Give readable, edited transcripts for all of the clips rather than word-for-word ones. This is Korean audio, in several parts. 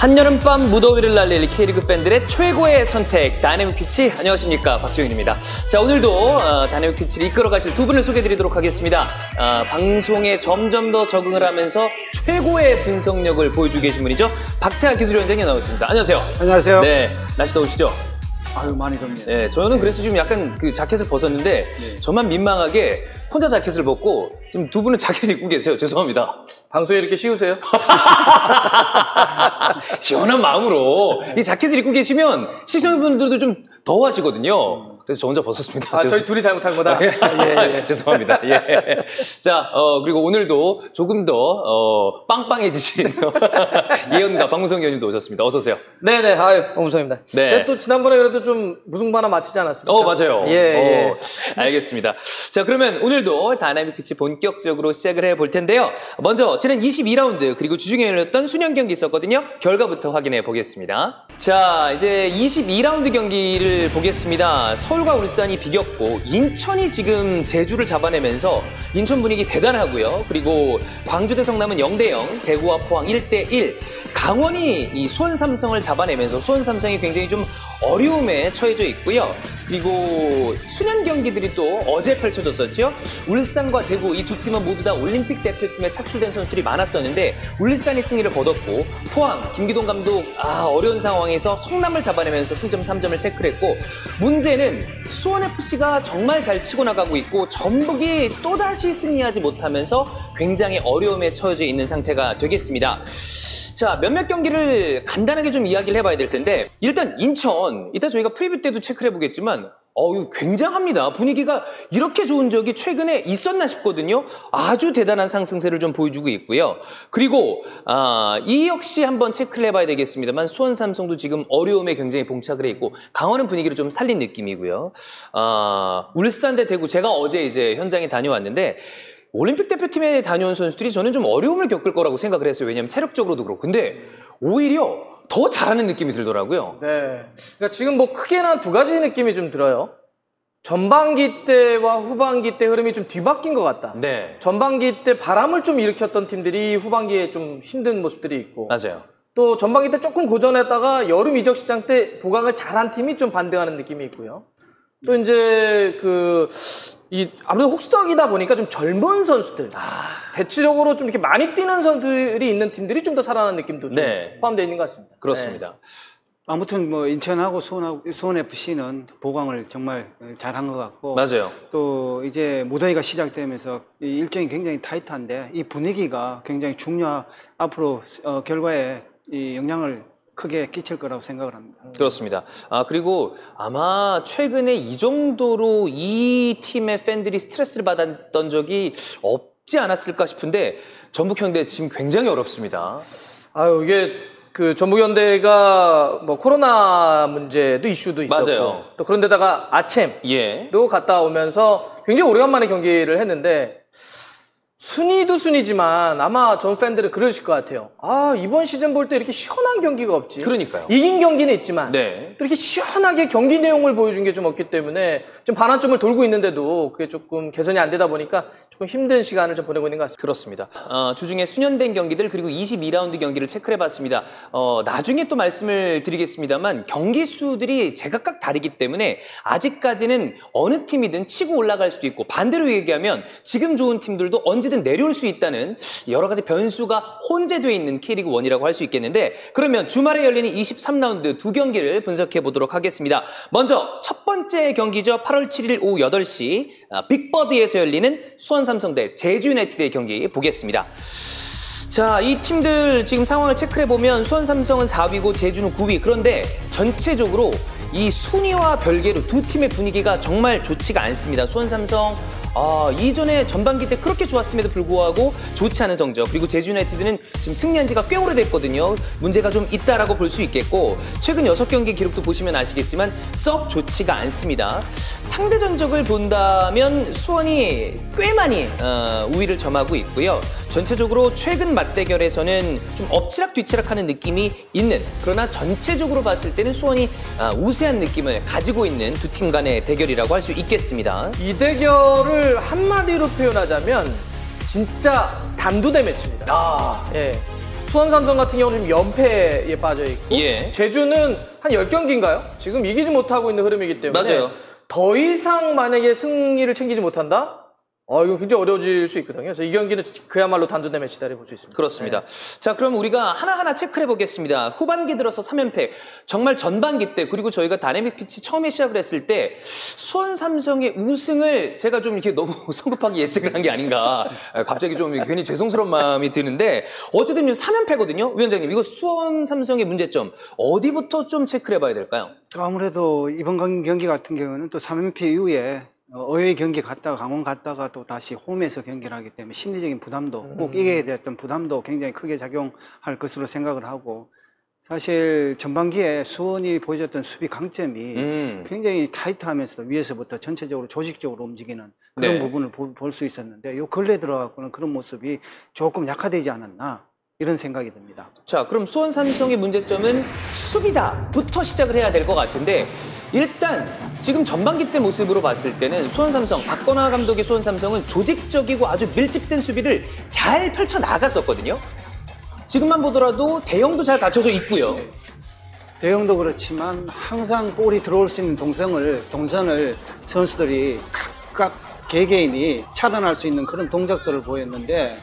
한여름밤 무더위를 날릴 K리그 팬들의 최고의 선택, 다이내믹 피치. 안녕하십니까, 박주영입니다. 자, 오늘도 다이내믹 피치를 이끌어가실 두 분을 소개해드리도록 하겠습니다. 방송에 점점 더 적응을 하면서 최고의 분석력을 보여주고 계신 분이죠. 박태하 기술위원장님 나오셨습니다. 안녕하세요. 안녕하세요. 네, 날씨 더우시죠? 아유, 많이 덥네요. 네, 저는 그래서 지금 약간 그 자켓을 벗었는데 저만 민망하게 혼자 자켓을 벗고 지금 두 분은 자켓을 입고 계세요. 죄송합니다. 방송에 이렇게 씌우세요? 시원한 마음으로 이 자켓을 입고 계시면 시청자분들도 좀 더워하시거든요. 그래서 저 혼자 벗었습니다. 아, 저희 둘이 잘못한 거다? 예. 죄송합니다. 예. 자, 그리고 오늘도 조금 더 빵빵해지신 예언가 방무성 의원님도 오셨습니다. 어서 오세요. 네네, 아유, 방무성입니다. 네. 제가 또 지난번에 그래도 좀 무승부 하나 맞히지 않았습니까? 맞아요. 예. 알겠습니다. 자, 그러면 오늘도 다이내믹 피치 본격적으로 시작을 해볼 텐데요. 먼저 지난 22라운드 그리고 주중에 열렸던 수년 경기 있었거든요. 결과부터 확인해 보겠습니다. 자, 이제 22라운드 경기를 보겠습니다. 서울과 울산이 비겼고 인천이 지금 제주를 잡아내면서 인천 분위기 대단하고요. 그리고 광주 대 성남은 0대0, 대구와 포항 1대1, 강원이 이 수원 삼성을 잡아내면서 수원 삼성이 굉장히 좀 어려움에 처해져 있고요. 그리고 수년 경기들이 또 어제 펼쳐졌었죠. 울산과 대구 이 두 팀은 모두 다 올림픽 대표팀에 차출된 선수들이 많았었는데 울산이 승리를 거뒀고 포항 김기동 감독 어려운 상황에서 성남을 잡아내면서 승점 3점을 체크를 했고, 문제는 수원FC가 정말 잘 치고 나가고 있고 전북이 또다시 승리하지 못하면서 굉장히 어려움에 처해져 있는 상태가 되겠습니다. 자, 몇몇 경기를 간단하게 좀 이야기를 해봐야 될 텐데, 일단 인천, 이따 저희가 프리뷰 때도 체크를 해보겠지만 이거 굉장합니다. 분위기가 이렇게 좋은 적이 최근에 있었나 싶거든요. 아주 대단한 상승세를 좀 보여주고 있고요. 그리고 이 역시 한번 체크를 해봐야 되겠습니다만 수원 삼성도 지금 어려움에 굉장히 봉착을 해 있고 강원은 분위기를 좀 살린 느낌이고요. 울산 대 대구, 제가 어제 이제 현장에 다녀왔는데 올림픽 대표팀에 다녀온 선수들이 저는 좀 어려움을 겪을 거라고 생각을 했어요. 왜냐하면 체력적으로도 그렇고. 근데 오히려 더 잘하는 느낌이 들더라고요. 네. 그러니까 지금 뭐 크게는 두 가지 느낌이 좀 들어요. 전반기 때와 후반기 때 흐름이 좀 뒤바뀐 것 같다. 네. 전반기 때 바람을 좀 일으켰던 팀들이 후반기에 좀 힘든 모습들이 있고. 맞아요. 또 전반기 때 조금 고전했다가 여름 이적 시장 때 보강을 잘한 팀이 좀 반등하는 느낌이 있고요. 또 이제 아무래도 혹석이다 보니까 좀 젊은 선수들, 대체적으로 좀 이렇게 많이 뛰는 선수들이 있는 팀들이 좀 더 살아나는 느낌도 좀 포함되어 있는 것 같습니다. 그렇습니다. 네. 아무튼 뭐 인천하고 수원FC는 보강을 정말 잘한 것 같고, 맞아요. 또 이제 무더위가 시작되면서 이 일정이 굉장히 타이트한데 이 분위기가 굉장히 앞으로 결과에 이 영향을 크게 끼칠 거라고 생각을 합니다. 그렇습니다. 그리고 아마 최근에 이 정도로 이 팀의 팬들이 스트레스를 받았던 적이 없지 않았을까 싶은데 전북현대 지금 굉장히 어렵습니다. 이게 전북현대가 뭐 코로나 문제도 이슈도 있었고, 맞아요. 또 그런데다가 아챔도 갔다 오면서 굉장히 오래간만에 경기를 했는데 순위도 순위지만 아마 전 팬들은 그러실 것 같아요. 이번 시즌 볼 때 이렇게 시원한 경기가 없지. 그러니까요. 이긴 경기는 있지만 네. 또 이렇게 시원하게 경기 내용을 보여준 게 좀 없기 때문에 좀 반환점을 돌고 있는데도 그게 조금 개선이 안 되다 보니까 조금 힘든 시간을 좀 보내고 있는 것 같습니다. 그렇습니다. 주중에 수년된 경기들 그리고 22라운드 경기를 체크를 해봤습니다. 나중에 또 말씀을 드리겠습니다만 경기 수들이 제각각 다르기 때문에 아직까지는 어느 팀이든 치고 올라갈 수도 있고, 반대로 얘기하면 지금 좋은 팀들도 언제든 내려올 수 있다는 여러 가지 변수가 혼재되어 있는 K리그1이라고 할 수 있겠는데, 그러면 주말에 열리는 23라운드 두 경기를 분석해 보도록 하겠습니다. 먼저 첫 번째 경기죠. 8월 7일 오후 8시 빅버드에서 열리는 수원 삼성 대 제주 유나이티드의 경기 보겠습니다. 자, 이 팀들 지금 상황을 체크해 보면 수원 삼성은 4위고 제주는 9위. 그런데 전체적으로 이 순위와 별개로 두 팀의 분위기가 정말 좋지가 않습니다. 수원 삼성 이전에 전반기 때 그렇게 좋았음에도 불구하고 좋지 않은 성적, 그리고 제주 유나이티드는 지금 승리한 지가 꽤 오래됐거든요. 문제가 좀 있다라고 볼 수 있겠고, 최근 6경기 기록도 보시면 아시겠지만 썩 좋지가 않습니다. 상대 전적을 본다면 수원이 꽤 많이 우위를 점하고 있고요. 전체적으로 최근 맞대결에서는 좀 엎치락뒤치락하는 느낌이 있는, 그러나 전체적으로 봤을 때는 수원이 우세한 느낌을 가지고 있는 두 팀 간의 대결이라고 할 수 있겠습니다. 이 대결을 한마디로 표현하자면 진짜 단두대 매치입니다. 아, 예. 수원 삼성 같은 경우는 지금 연패에 빠져 있고 예. 제주는 한 10경기인가요? 지금 이기지 못하고 있는 흐름이기 때문에 맞아요. 더 이상 만약에 승리를 챙기지 못한다? 이건 굉장히 어려워질 수 있거든요. 그래서 이 경기는 그야말로 단두대 매치다를 볼 수 있습니다. 그렇습니다. 자, 그럼 우리가 하나하나 체크를 해보겠습니다. 후반기 들어서 3연패, 정말 전반기 때, 그리고 저희가 다이내믹 피치 처음에 시작을 했을 때 수원 삼성의 우승을 제가 좀 이렇게 너무 성급하게 예측을 한 게 아닌가. 갑자기 좀 괜히 죄송스러운 마음이 드는데, 어쨌든 3연패거든요. 위원장님, 이거 수원 삼성의 문제점 어디부터 좀 체크를 해봐야 될까요? 아무래도 이번 경기 같은 경우는 또 3연패 이후에 어웨이 경기 갔다가 강원 갔다가 또 다시 홈에서 경기를 하기 때문에 심리적인 부담도 꼭 이겨야 됐던 부담도 굉장히 크게 작용할 것으로 생각을 하고, 사실 전반기에 수원이 보여줬던 수비 강점이 굉장히 타이트하면서 위에서부터 전체적으로 조직적으로 움직이는 그런 네. 부분을 볼 수 있었는데, 요 근래 들어가고는 그런 모습이 조금 약화되지 않았나 이런 생각이 듭니다. 자, 그럼 수원 삼성의 문제점은 수비다부터 시작을 해야 될 것 같은데, 일단 지금 전반기 때 모습으로 봤을 때는 수원 삼성, 박건하 감독의 수원 삼성은 조직적이고 아주 밀집된 수비를 잘 펼쳐 나갔었거든요. 지금만 보더라도 대형도 잘 갖춰져 있고요. 대형도 그렇지만 항상 볼이 들어올 수 있는 동선을 선수들이 각각 개개인이 차단할 수 있는 그런 동작들을 보였는데,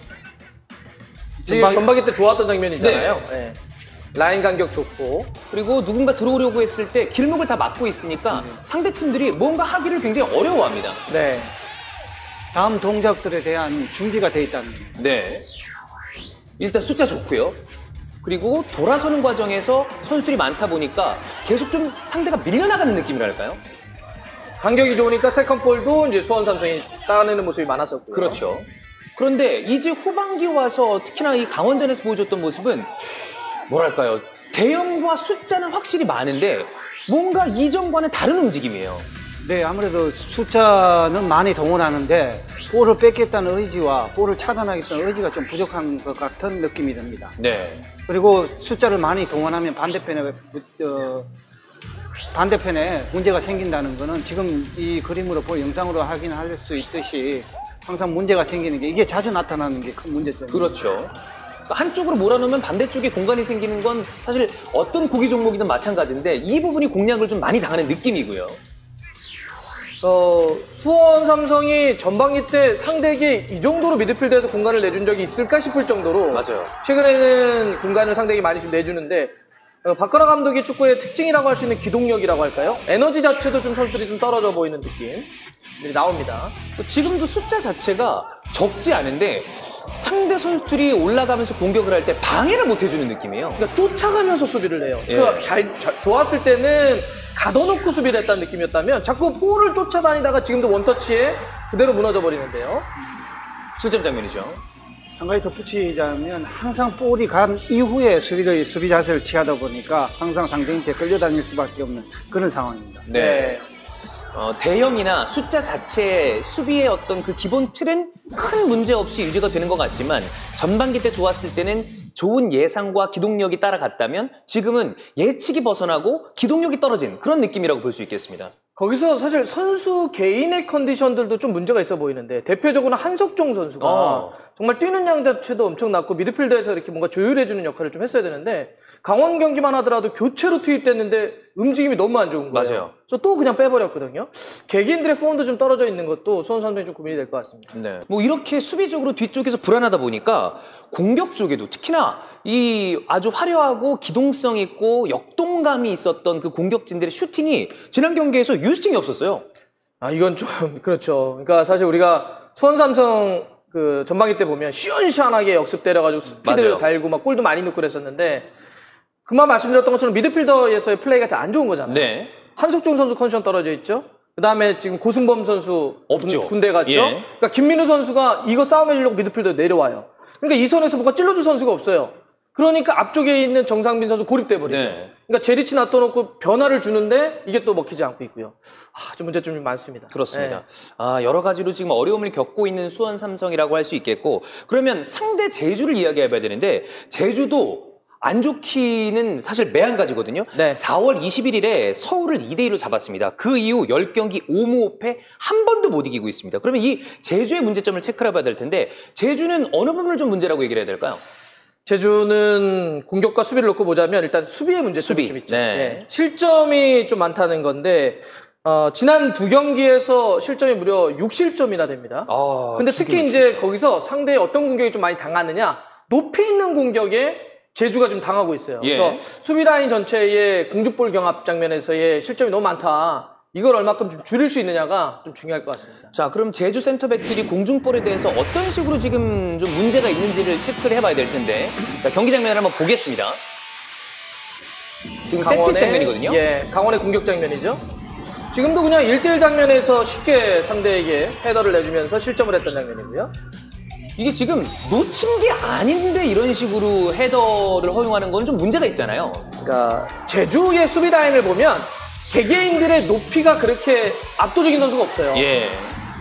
전반기 때 좋았던 장면이잖아요. 네. 라인 간격 좋고, 그리고 누군가 들어오려고 했을 때 길목을 다 막고 있으니까 상대 팀들이 뭔가 하기를 굉장히 어려워합니다. 네. 다음 동작들에 대한 준비가 돼 있다는 거예요. 네. 일단 숫자 좋고요. 그리고 돌아서는 과정에서 선수들이 많다 보니까 계속 좀 상대가 밀려나가는 느낌이랄까요? 간격이 좋으니까 세컨볼도 이제 수원 삼성이 따내는 모습이 많았었고요. 그렇죠. 그런데 이제 후반기 와서 특히나 이 강원전에서 보여줬던 모습은 뭐랄까요? 대형과 숫자는 확실히 많은데 뭔가 이전과는 다른 움직임이에요. 네, 아무래도 숫자는 많이 동원하는데 볼을 뺏겠다는 의지와 볼을 차단하겠다는 의지가 좀 부족한 것 같은 느낌이 듭니다. 네. 그리고 숫자를 많이 동원하면 반대편에 문제가 생긴다는 거는 지금 이 그림으로 영상으로 확인할 수 있듯이 항상 문제가 생기는 게, 이게 자주 나타나는 게 큰 문제점이에요. 그렇죠. 한쪽으로 몰아넣으면 반대쪽에 공간이 생기는 건 사실 어떤 구기 종목이든 마찬가지인데 이 부분이 공략을 좀 많이 당하는 느낌이고요. 수원 삼성이 전반기 때 상대에게 이 정도로 미드필드에서 공간을 내준 적이 있을까 싶을 정도로 맞아요. 최근에는 공간을 상대에게 많이 좀 내주는데, 박건하 감독의 축구의 특징이라고 할 수 있는 기동력이라고 할까요? 에너지 자체도 좀 선수들이 좀 떨어져 보이는 느낌이 나옵니다. 지금도 숫자 자체가 적지 않은데 상대 선수들이 올라가면서 공격을 할 때 방해를 못 해주는 느낌이에요. 그러니까 쫓아가면서 수비를 해요. 예. 좋았을 때는 가둬놓고 수비를 했다는 느낌이었다면 자꾸 볼을 쫓아다니다가 지금도 원터치에 그대로 무너져 버리는데요. 실점 장면이죠. 한 가지 덧붙이자면, 항상 볼이 간 이후에 수비 자세를 취하다 보니까 항상 상대한테 끌려다닐 수밖에 없는 그런 상황입니다. 네. 대형이나 숫자 자체의 수비의 어떤 그 기본 틀은 큰 문제 없이 유지가 되는 것 같지만 전반기 때 좋았을 때는 좋은 예상과 기동력이 따라갔다면 지금은 예측이 벗어나고 기동력이 떨어진 그런 느낌이라고 볼 수 있겠습니다. 거기서 사실 선수 개인의 컨디션들도 좀 문제가 있어 보이는데, 대표적으로 한석종 선수가 정말 뛰는 양 자체도 엄청 낮고 미드필더에서 이렇게 뭔가 조율해주는 역할을 좀 했어야 되는데, 강원 경기만 하더라도 교체로 투입됐는데 움직임이 너무 안 좋은 거예요. 맞아요. 그래서 또 그냥 빼버렸거든요. 개개인들의 폼도 좀 떨어져 있는 것도 수원 삼성이 좀 고민이 될 것 같습니다. 네. 뭐 이렇게 수비적으로 뒤쪽에서 불안하다 보니까 공격 쪽에도 특히나 이 아주 화려하고 기동성 있고 역동감이 있었던 그 공격진들의 슈팅이 지난 경기에서 유스팅이 없었어요. 이건 좀 그렇죠. 그러니까 사실 우리가 수원 삼성 그 전반기 때 보면 시원시원하게 역습 때려가지고 스피드 맞아요. 달고 막 골도 많이 넣고 그랬었는데, 그만 말씀드렸던 것처럼 미드필더에서의 플레이가 잘 안 좋은 거잖아요. 네. 한석종 선수 컨디션 떨어져 있죠. 그 다음에 지금 고승범 선수 없죠. 군대 갔죠. 예. 그러니까 김민우 선수가 이거 싸움해주려고 미드필더 내려와요. 그러니까 이 선에서 뭔가 찔러줄 선수가 없어요. 그러니까 앞쪽에 있는 정상빈 선수 고립돼 버리죠. 네. 그러니까 제리치 놔둬놓고 변화를 주는데 이게 또 먹히지 않고 있고요. 좀 문제점이 많습니다. 그렇습니다. 네. 여러 가지로 지금 어려움을 겪고 있는 수원 삼성이라고 할 수 있겠고, 그러면 상대 제주를 이야기해봐야 되는데 제주도 안 좋기는 사실 매한가지거든요. 네. 4월 21일에 서울을 2대2로 잡았습니다. 그 이후 10경기 5무 5패 한 번도 못 이기고 있습니다. 그러면 이 제주의 문제점을 체크해봐야 될 텐데 제주는 어느 부분을 좀 문제라고 얘기를 해야 될까요? 제주는 공격과 수비를 놓고 보자면 일단 수비의 문제점이 좀 있죠. 네. 예. 실점이 좀 많다는 건데 지난 2경기에서 실점이 무려 6실점이나 됩니다. 근데 특히 이제 거기서 상대의 어떤 공격이 좀 많이 당하느냐, 높이 있는 공격에 제주가 좀 당하고 있어요. 예. 그래서 수비 라인 전체의 공중볼 경합 장면에서의 실점이 너무 많다. 이걸 얼마큼 좀 줄일 수 있느냐가 좀 중요할 것 같습니다. 자, 그럼 제주 센터백들이 공중볼에 대해서 어떤 식으로 지금 좀 문제가 있는지를 체크를 해봐야 될 텐데, 자, 경기 장면을 한번 보겠습니다. 지금 세트피스 장면이거든요. 예, 강원의 공격 장면이죠. 지금도 그냥 1대1 장면에서 쉽게 상대에게 헤더를 내주면서 실점을 했던 장면이고요. 이게 지금 놓친 게 아닌데 이런 식으로 헤더를 허용하는 건 좀 문제가 있잖아요. 그러니까 제주의 수비 라인을 보면 개개인들의 높이가 그렇게 압도적인 선수가 없어요. 예.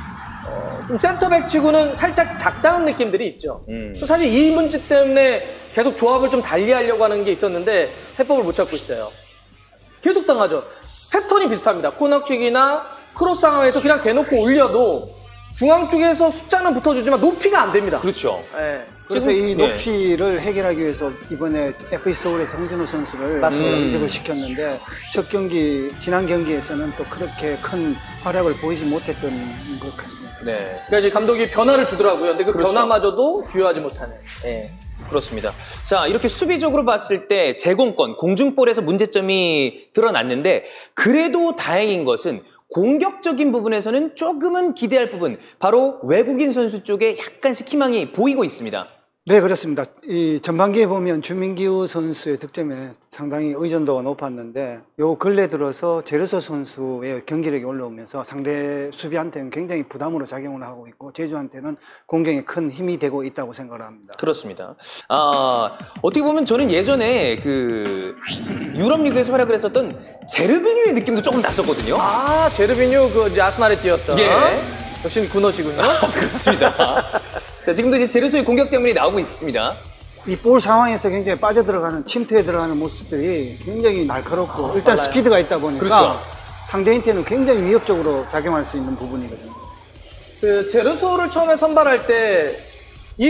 좀 센터백 치고는 살짝 작다는 느낌들이 있죠. 음. 사실 이 문제 때문에 계속 조합을 좀 달리하려고 하는 게 있었는데 해법을 못 찾고 있어요. 계속 당하죠. 패턴이 비슷합니다. 코너킥이나 크로스 상황에서 그냥 대놓고 올려도 중앙 쪽에서 숫자는 붙어주지만 높이가 안 됩니다. 그렇죠. 네. 그래서 지금, 이 높이를 해결하기 위해서 이번에 FA 서울에서 홍준호 선수를 이적을 시켰는데 첫 경기, 지난 경기에서는 또 그렇게 큰 활약을 보이지 못했던 것 같습니다. 네. 그러니까 이제 감독이 변화를 주더라고요. 근데 그 그렇죠. 변화마저도 주요하지 못하는. 네. 그렇습니다. 자, 이렇게 수비적으로 봤을 때 제공권, 공중볼에서 문제점이 드러났는데 그래도 다행인 것은 공격적인 부분에서는 조금은 기대할 부분, 바로 외국인 선수 쪽에 약간씩 희망이 보이고 있습니다. 네, 그렇습니다. 이 전반기에 보면 주민규 선수의 득점에 상당히 의존도가 높았는데 요 근래 들어서 제르소 선수의 경기력이 올라오면서 상대 수비한테는 굉장히 부담으로 작용을 하고 있고 제주한테는 공격에 큰 힘이 되고 있다고 생각을 합니다. 그렇습니다. 어떻게 보면 저는 예전에 그 유럽 리그에서 활약을 했었던 제르비뉴의 느낌도 조금 났었거든요. 아, 제르비뉴 그 이제 아스날에 뛰었던. 예. 역시 군호시군요. 그렇습니다. 자, 지금도 이제 제르소의 공격 장면이 나오고 있습니다. 이 볼 상황에서 굉장히 빠져들어가는 침투에 들어가는 모습들이 굉장히 날카롭고 일단 빨라요. 스피드가 있다 보니까 그렇죠. 상대한테는 굉장히 위협적으로 작용할 수 있는 부분이거든요. 그 제르소를 처음에 선발할 때 이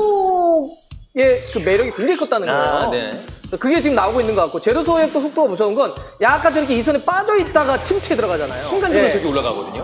속도의 그 매력이 굉장히 컸다는 거예요. 네. 그게 지금 나오고 있는 것 같고 제르소의 또 속도가 무서운 건 약간 저렇게 이선에 빠져 있다가 침투에 들어가잖아요. 순간적으로 예. 저기 올라가거든요.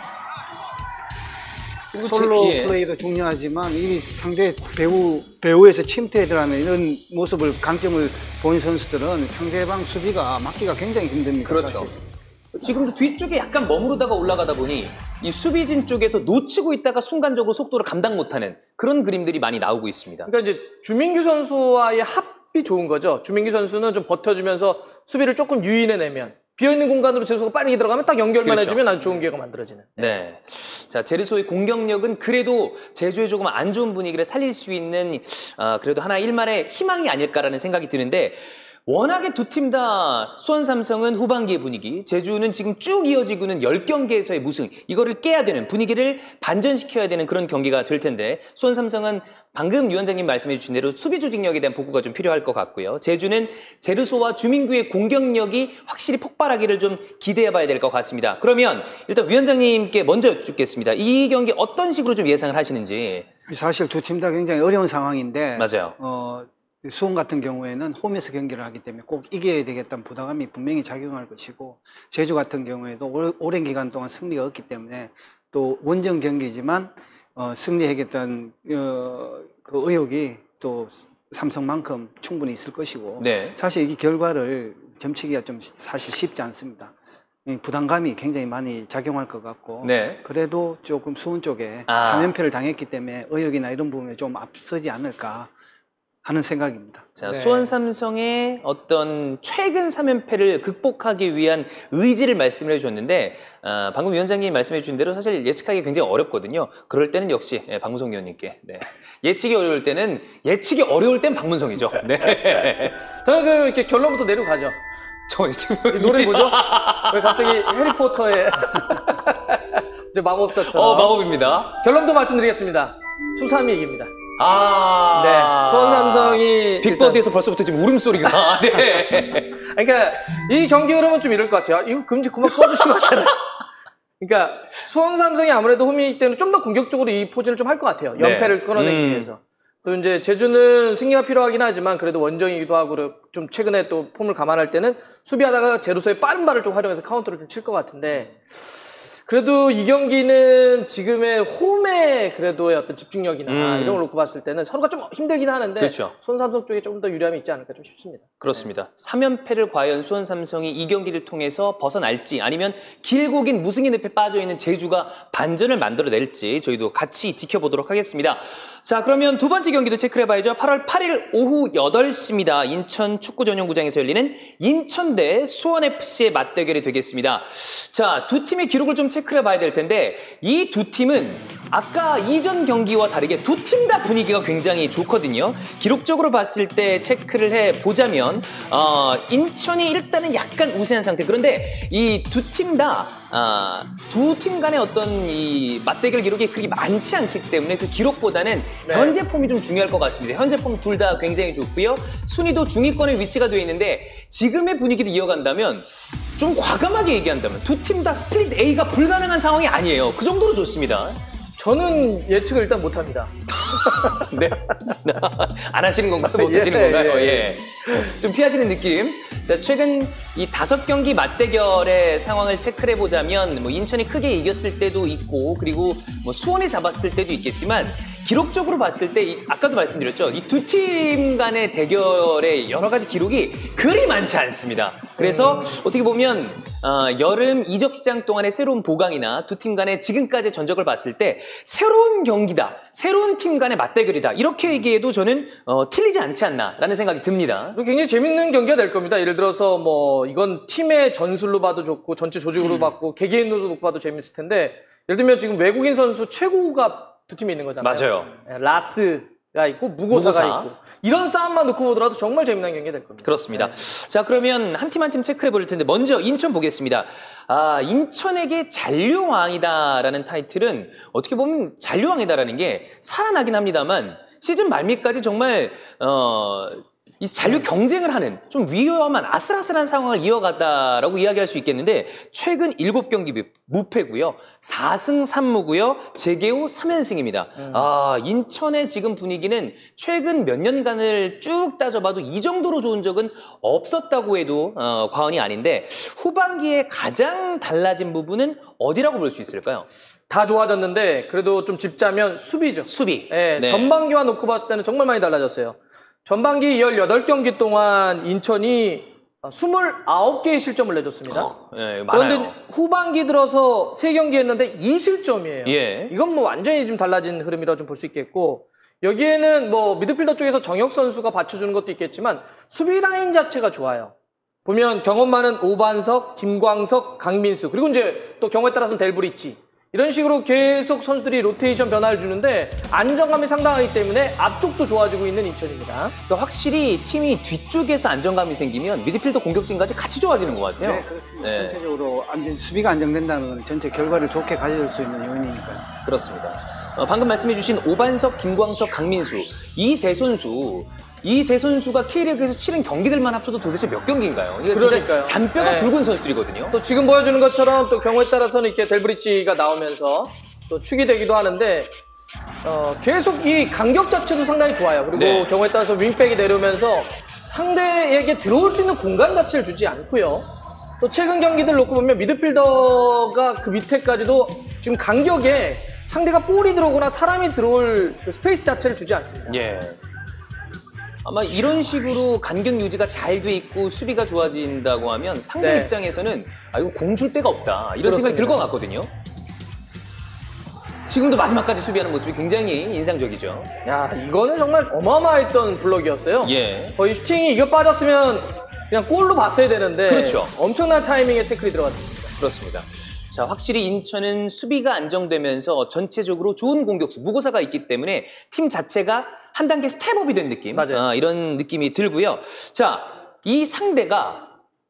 그리고 솔로 플레이도 중요하지만 이 상대 배우에서 침투에 들어가는 이런 모습을 강점을 보인 선수들은 상대방 수비가 막기가 굉장히 힘듭니다. 그렇죠. 사실. 지금도 뒤쪽에 약간 머무르다가 올라가다 보니 이 수비진 쪽에서 놓치고 있다가 순간적으로 속도를 감당 못하는 그런 그림들이 많이 나오고 있습니다. 그러니까 이제 주민규 선수와의 합이 좋은 거죠. 주민규 선수는 좀 버텨주면서 수비를 조금 유인해내면 비어있는 공간으로 제르소가 빠르게 들어가면 딱 연결만 그렇죠. 해주면 아주 좋은 기회가 만들어지는. 네. 자, 제르소의 공격력은 그래도 제주의 조금 안 좋은 분위기를 살릴 수 있는 그래도 하나 일말의 희망이 아닐까라는 생각이 드는데 워낙에 두 팀 다 수원 삼성은 후반기의 분위기, 제주는 지금 쭉 이어지고는 10경기에서의 무승, 이거를 깨야 되는 분위기를 반전시켜야 되는 그런 경기가 될 텐데 수원 삼성은 방금 위원장님 말씀해 주신 대로 수비 조직력에 대한 복구가 좀 필요할 것 같고요. 제주는 제르소와 주민규의 공격력이 확실히 폭발하기를 좀 기대해 봐야 될 것 같습니다. 그러면 일단 위원장님께 먼저 여쭙겠습니다. 이 경기 어떤 식으로 좀 예상을 하시는지. 사실 두 팀 다 굉장히 어려운 상황인데 맞아요. 수원 같은 경우에는 홈에서 경기를 하기 때문에 꼭 이겨야 되겠다는 부담감이 분명히 작용할 것이고 제주 같은 경우에도 오랜 기간 동안 승리가 없기 때문에 또 원정 경기지만 승리하겠다는 그 의욕이 또 삼성만큼 충분히 있을 것이고 네. 사실 이 결과를 점치기가 좀 사실 쉽지 않습니다. 부담감이 굉장히 많이 작용할 것 같고 네. 그래도 조금 수원 쪽에 3연패를 당했기 때문에 의욕이나 이런 부분에 좀 앞서지 않을까 하는 생각입니다. 자, 네. 수원 삼성의 어떤 최근 3연패를 극복하기 위한 의지를 말씀을 해주셨는데 방금 위원장님이 말씀해 주신 대로 사실 예측하기 굉장히 어렵거든요. 그럴 때는 역시 박문성 위원님께 예측이 어려울 때는 예측이 어려울 땐 박문성이죠. 네. 저는 그 이렇게 결론부터 내려가죠. 저 지금 이 노래 뭐죠? 왜 갑자기 해리포터의 이제 마법사처럼. 마법입니다. 결론도 말씀드리겠습니다. 수삼이 이깁니다. 네. 수원 삼성이 빅버드에서 벌써부터 지금 울음소리가. 네. 그러니까 이 경기 흐름은 좀 이럴 것 같아요. 이거 금지 그만 꺼주시면 안 되나? 그러니까 수원 삼성이 아무래도 홈이기 때문에 좀 더 공격적으로 이 포진을 좀 할 것 같아요. 연패를 끌어내기 위해서. 또 이제 제주는 승리가 필요하긴 하지만 그래도 원정이기도 하고 좀 최근에 또 폼을 감안할 때는 수비하다가 제루소의 빠른 발을 좀 활용해서 카운터를 좀 칠 것 같은데 그래도 이 경기는 지금의 홈의 그래도의 어떤 집중력이나 이런 걸 놓고 봤을 때는 서로가 좀 힘들긴 하는데 그렇죠. 수원 삼성 쪽에 조금 더 유리함이 있지 않을까 좀 싶습니다. 그렇습니다. 3연패를 과연 수원 삼성이 이 경기를 통해서 벗어날지 아니면 길고 긴 무승의 늪에 빠져있는 제주가 반전을 만들어낼지 저희도 같이 지켜보도록 하겠습니다. 자, 그러면 두 번째 경기도 체크를 해봐야죠. 8월 8일 오후 8시입니다. 인천 축구전용구장에서 열리는 인천 대 수원FC의 맞대결이 되겠습니다. 자, 두 팀의 기록을 좀 체크를 해봐야 될 텐데 이 두 팀은 아까 이전 경기와 다르게 두 팀 다 분위기가 굉장히 좋거든요. 기록적으로 봤을 때 체크를 해보자면 인천이 일단은 약간 우세한 상태. 그런데 이 두 팀 다 두 팀 간의 어떤 이 맞대결 기록이 그렇게 많지 않기 때문에 그 기록보다는 현재 폼이 좀 중요할 것 같습니다. 현재 폼 둘 다 굉장히 좋고요. 순위도 중위권에 위치가 되어 있는데 지금의 분위기를 이어간다면 좀 과감하게 얘기한다면 두 팀 다 스플릿 A가 불가능한 상황이 아니에요. 그 정도로 좋습니다. 저는 예측을 일단 못합니다. 네. 안 하시는 건가요? 못 하시는 건가요? 예. 좀 피하시는 느낌. 자, 최근 이 5경기 맞대결의 상황을 체크를 해보자면 뭐 인천이 크게 이겼을 때도 있고 그리고 뭐 수원이 잡았을 때도 있겠지만 기록적으로 봤을 때 아까도 말씀드렸죠. 이 두 팀 간의 대결의 여러 가지 기록이 그리 많지 않습니다. 그래서 어떻게 보면 여름 이적 시장 동안의 새로운 보강이나 두 팀 간의 지금까지의 전적을 봤을 때 새로운 경기다. 새로운 팀 간의 맞대결이다. 이렇게 얘기해도 저는 틀리지 않지 않나라는 생각이 듭니다. 굉장히 재밌는 경기가 될 겁니다. 예를 들어서 뭐 이건 팀의 전술로 봐도 좋고 전체 조직으로 봐도 개개인으로 놓고 봐도 재밌을 텐데 예를 들면 지금 외국인 선수 최고가 두 팀이 있는 거잖아요. 맞아요. 라스가 있고 무고사가 있고 이런 싸움만 놓고 보더라도 정말 재미난 경기가 될 겁니다. 그렇습니다. 자, 그러면 한 팀 한 팀 체크해 볼 텐데 먼저 인천 보겠습니다. 인천에게 잔류왕이다라는 타이틀은 어떻게 보면 잔류왕이다라는 게 살아나긴 합니다만 시즌 말미까지 정말 이 잔류 경쟁을 하는 좀 위험한 아슬아슬한 상황을 이어갔다라고 이야기할 수 있겠는데 최근 7경기 무패고요. 4승 3무고요. 재계 후 3연승입니다. 인천의 지금 분위기는 최근 몇 년간을 쭉 따져봐도 이 정도로 좋은 적은 없었다고 해도 과언이 아닌데 후반기에 가장 달라진 부분은 어디라고 볼 수 있을까요? 다 좋아졌는데 그래도 좀 짚자면 수비죠. 수비. 네. 전반기와 놓고 봤을 때는 정말 많이 달라졌어요. 전반기 18경기 동안 인천이 29개의 실점을 내줬습니다. 네, 그런데 후반기 들어서 3경기 했는데 2실점이에요. 예. 이건 뭐 완전히 좀 달라진 흐름이라고 좀 볼 수 있겠고 여기에는 뭐 미드필더 쪽에서 정혁 선수가 받쳐주는 것도 있겠지만 수비 라인 자체가 좋아요. 보면 경험 많은 오반석, 김광석, 강민수 그리고 이제 또 경우에 따라서는 델브리치 이런 식으로 계속 선수들이 로테이션 변화를 주는데 안정감이 상당하기 때문에 앞쪽도 좋아지고 있는 인천입니다. 그러니까 확실히 팀이 뒤쪽에서 안정감이 생기면 미드필더 공격진까지 같이 좋아지는 것 같아요. 네, 그렇습니다. 전체적으로 수비가 안정된다는 건 전체 결과를 좋게 가져올 수 있는 요인이니까요. 그렇습니다. 방금 말씀해주신 오반석, 김광석, 강민수 이 세 선수가 K리그에서 치른 경기들만 합쳐도 도대체 몇 경기인가요? 이거 그러니까요. 진짜 잔뼈가 굵은 선수들이거든요. 또 지금 보여주는 것처럼 또 경우에 따라서는 이렇게 델브리치가 나오면서 또 축이 되기도 하는데 계속 이 간격 자체도 상당히 좋아요. 그리고 네. 경우에 따라서 윙백이 내려오면서 상대에게 들어올 수 있는 공간 자체를 주지 않고요. 또 최근 경기들 놓고 보면 미드필더가 그 밑에까지도 지금 간격에 상대가 볼이 들어오거나 사람이 들어올 그 스페이스 자체를 주지 않습니다. 예. 아마 이런 식으로 간격 유지가 잘 돼 있고 수비가 좋아진다고 하면 상대 네. 입장에서는 이거 공 줄 데가 없다 이런 그렇습니다. 생각이 들 것 같거든요. 지금도 마지막까지 수비하는 모습이 굉장히 인상적이죠. 야, 이거는 정말 어마어마했던 블록이었어요. 예. 거의 슈팅이 이거 빠졌으면 그냥 골로 봤어야 되는데 그렇죠. 엄청난 타이밍에 태클이 들어갔습니다. 그렇습니다. 자, 확실히 인천은 수비가 안정되면서 전체적으로 좋은 공격수, 무고사가 있기 때문에 팀 자체가 한 단계 스텝업이 된 느낌. 맞아요. 이런 느낌이 들고요. 자, 이 상대가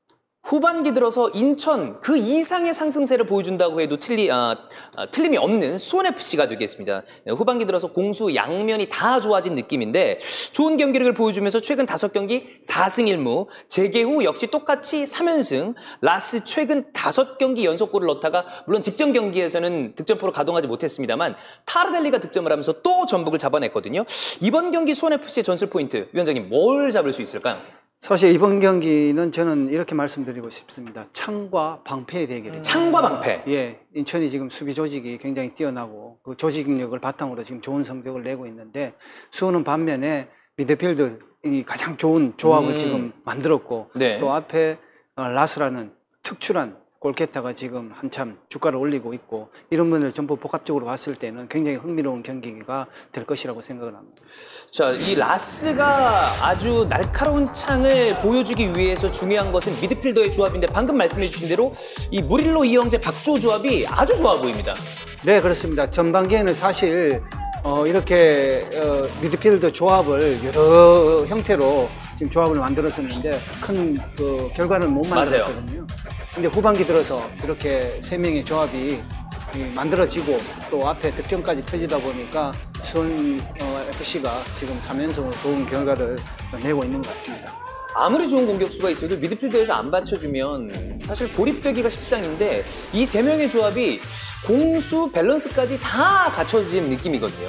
후반기 들어서 인천 그 이상의 상승세를 보여준다고 해도 틀림이 없는 수원FC가 되겠습니다. 후반기 들어서 공수 양면이 다 좋아진 느낌인데 좋은 경기력을 보여주면서 최근 5경기 4승 1무, 재개 후 역시 똑같이 3연승, 라스 최근 5경기 연속골을 넣다가 물론 직전 경기에서는 득점포로 가동하지 못했습니다만 타르델리가 득점을 하면서 또 전북을 잡아냈거든요. 이번 경기 수원FC의 전술 포인트, 위원장님 뭘 잡을 수 있을까요? 사실 이번 경기는 저는 이렇게 말씀드리고 싶습니다. 창과 방패의 대결입니다. 창과 방패. 예, 인천이 지금 수비 조직이 굉장히 뛰어나고 그 조직력을 바탕으로 지금 좋은 성적을 내고 있는데 수원은 반면에 미드필더이 가장 좋은 조합을 지금 만들었고 네. 또 앞에 라스라는 특출한 골키터가 지금 한참 주가를 올리고 있고 이런 면을 전부 복합적으로 봤을 때는 굉장히 흥미로운 경기가 될 것이라고 생각을 합니다. 자, 이 라스가 아주 날카로운 창을 보여주기 위해서 중요한 것은 미드필더의 조합인데 방금 말씀해 주신 대로 이 무릴로, 이영재, 박주호 조합이 아주 좋아 보입니다. 네, 그렇습니다. 전반기에는 사실 이렇게 미드필더 조합을 여러 형태로 지금 조합을 만들었었는데 큰 그 결과는 못 만들었거든요. 근데 후반기 들어서 이렇게 세 명의 조합이 만들어지고 또 앞에 득점까지 터지다 보니까 수원 FC가 지금 3연승으로 좋은 결과를 내고 있는 것 같습니다. 아무리 좋은 공격수가 있어도 미드필더에서 안 받쳐주면 사실 고립되기가 십상인데 이 세 명의 조합이 공수 밸런스까지 다 갖춰진 느낌이거든요.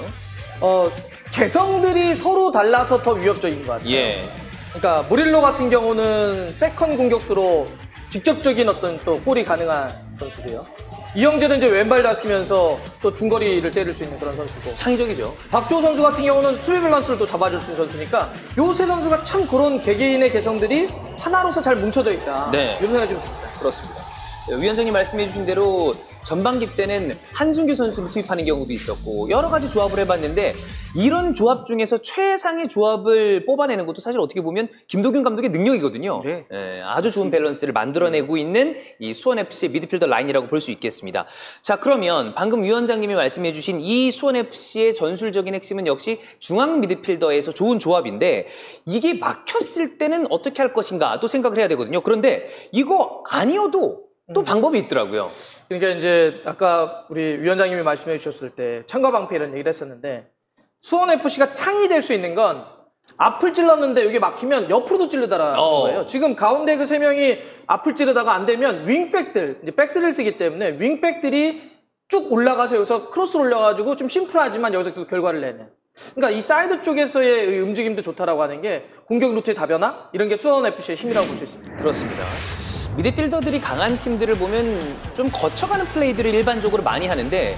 개성들이 서로 달라서 더 위협적인 것 같아요. 예. 그러니까 무릴로 같은 경우는 세컨 공격수로 직접적인 어떤 또 골이 가능한 선수고요. 이영재는 이제 왼발 다쓰면서 또 중거리를 때릴 수 있는 그런 선수고. 창의적이죠. 박주호 선수 같은 경우는 수비 밸런스를 또 잡아줄 수 있는 선수니까 요 세 선수가 참 그런 개개인의 개성들이 하나로서 잘 뭉쳐져 있다. 네. 이런 생각이 좀 듭니다. 그렇습니다. 위원장님 말씀해 주신 대로 전반기 때는 한순규 선수를 투입하는 경우도 있었고 여러 가지 조합을 해봤는데 이런 조합 중에서 최상의 조합을 뽑아내는 것도 사실 어떻게 보면 김도균 감독의 능력이거든요. 네. 예, 아주 좋은 밸런스를 만들어내고 있는 이 수원FC의 미드필더 라인이라고 볼 수 있겠습니다. 자, 그러면 방금 위원장님이 말씀해 주신 이 수원FC의 전술적인 핵심은 역시 중앙 미드필더에서 좋은 조합인데 이게 막혔을 때는 어떻게 할 것인가 또 생각을 해야 되거든요. 그런데 이거 아니어도 또 방법이 있더라고요. 그러니까 이제 아까 우리 위원장님이 말씀해 주셨을 때 창과 방패 이런 얘기를 했었는데 수원 FC가 창이 될 수 있는 건 앞을 찔렀는데 여기 막히면 옆으로도 찔르다라는 거예요. 지금 가운데 그 세 명이 앞을 찌르다가 안 되면 윙백들, 이제 백스를 쓰기 때문에 윙백들이 쭉 올라가서 여기서 크로스로 올려가지고 좀 심플하지만 여기서 그 결과를 내는. 그러니까 이 사이드 쪽에서의 움직임도 좋다라고 하는 게 공격 루트의 다변화 이런 게 수원 FC의 힘이라고 볼 수 있습니다. 그렇습니다. 미드필더들이 강한 팀들을 보면 좀 거쳐가는 플레이들을 일반적으로 많이 하는데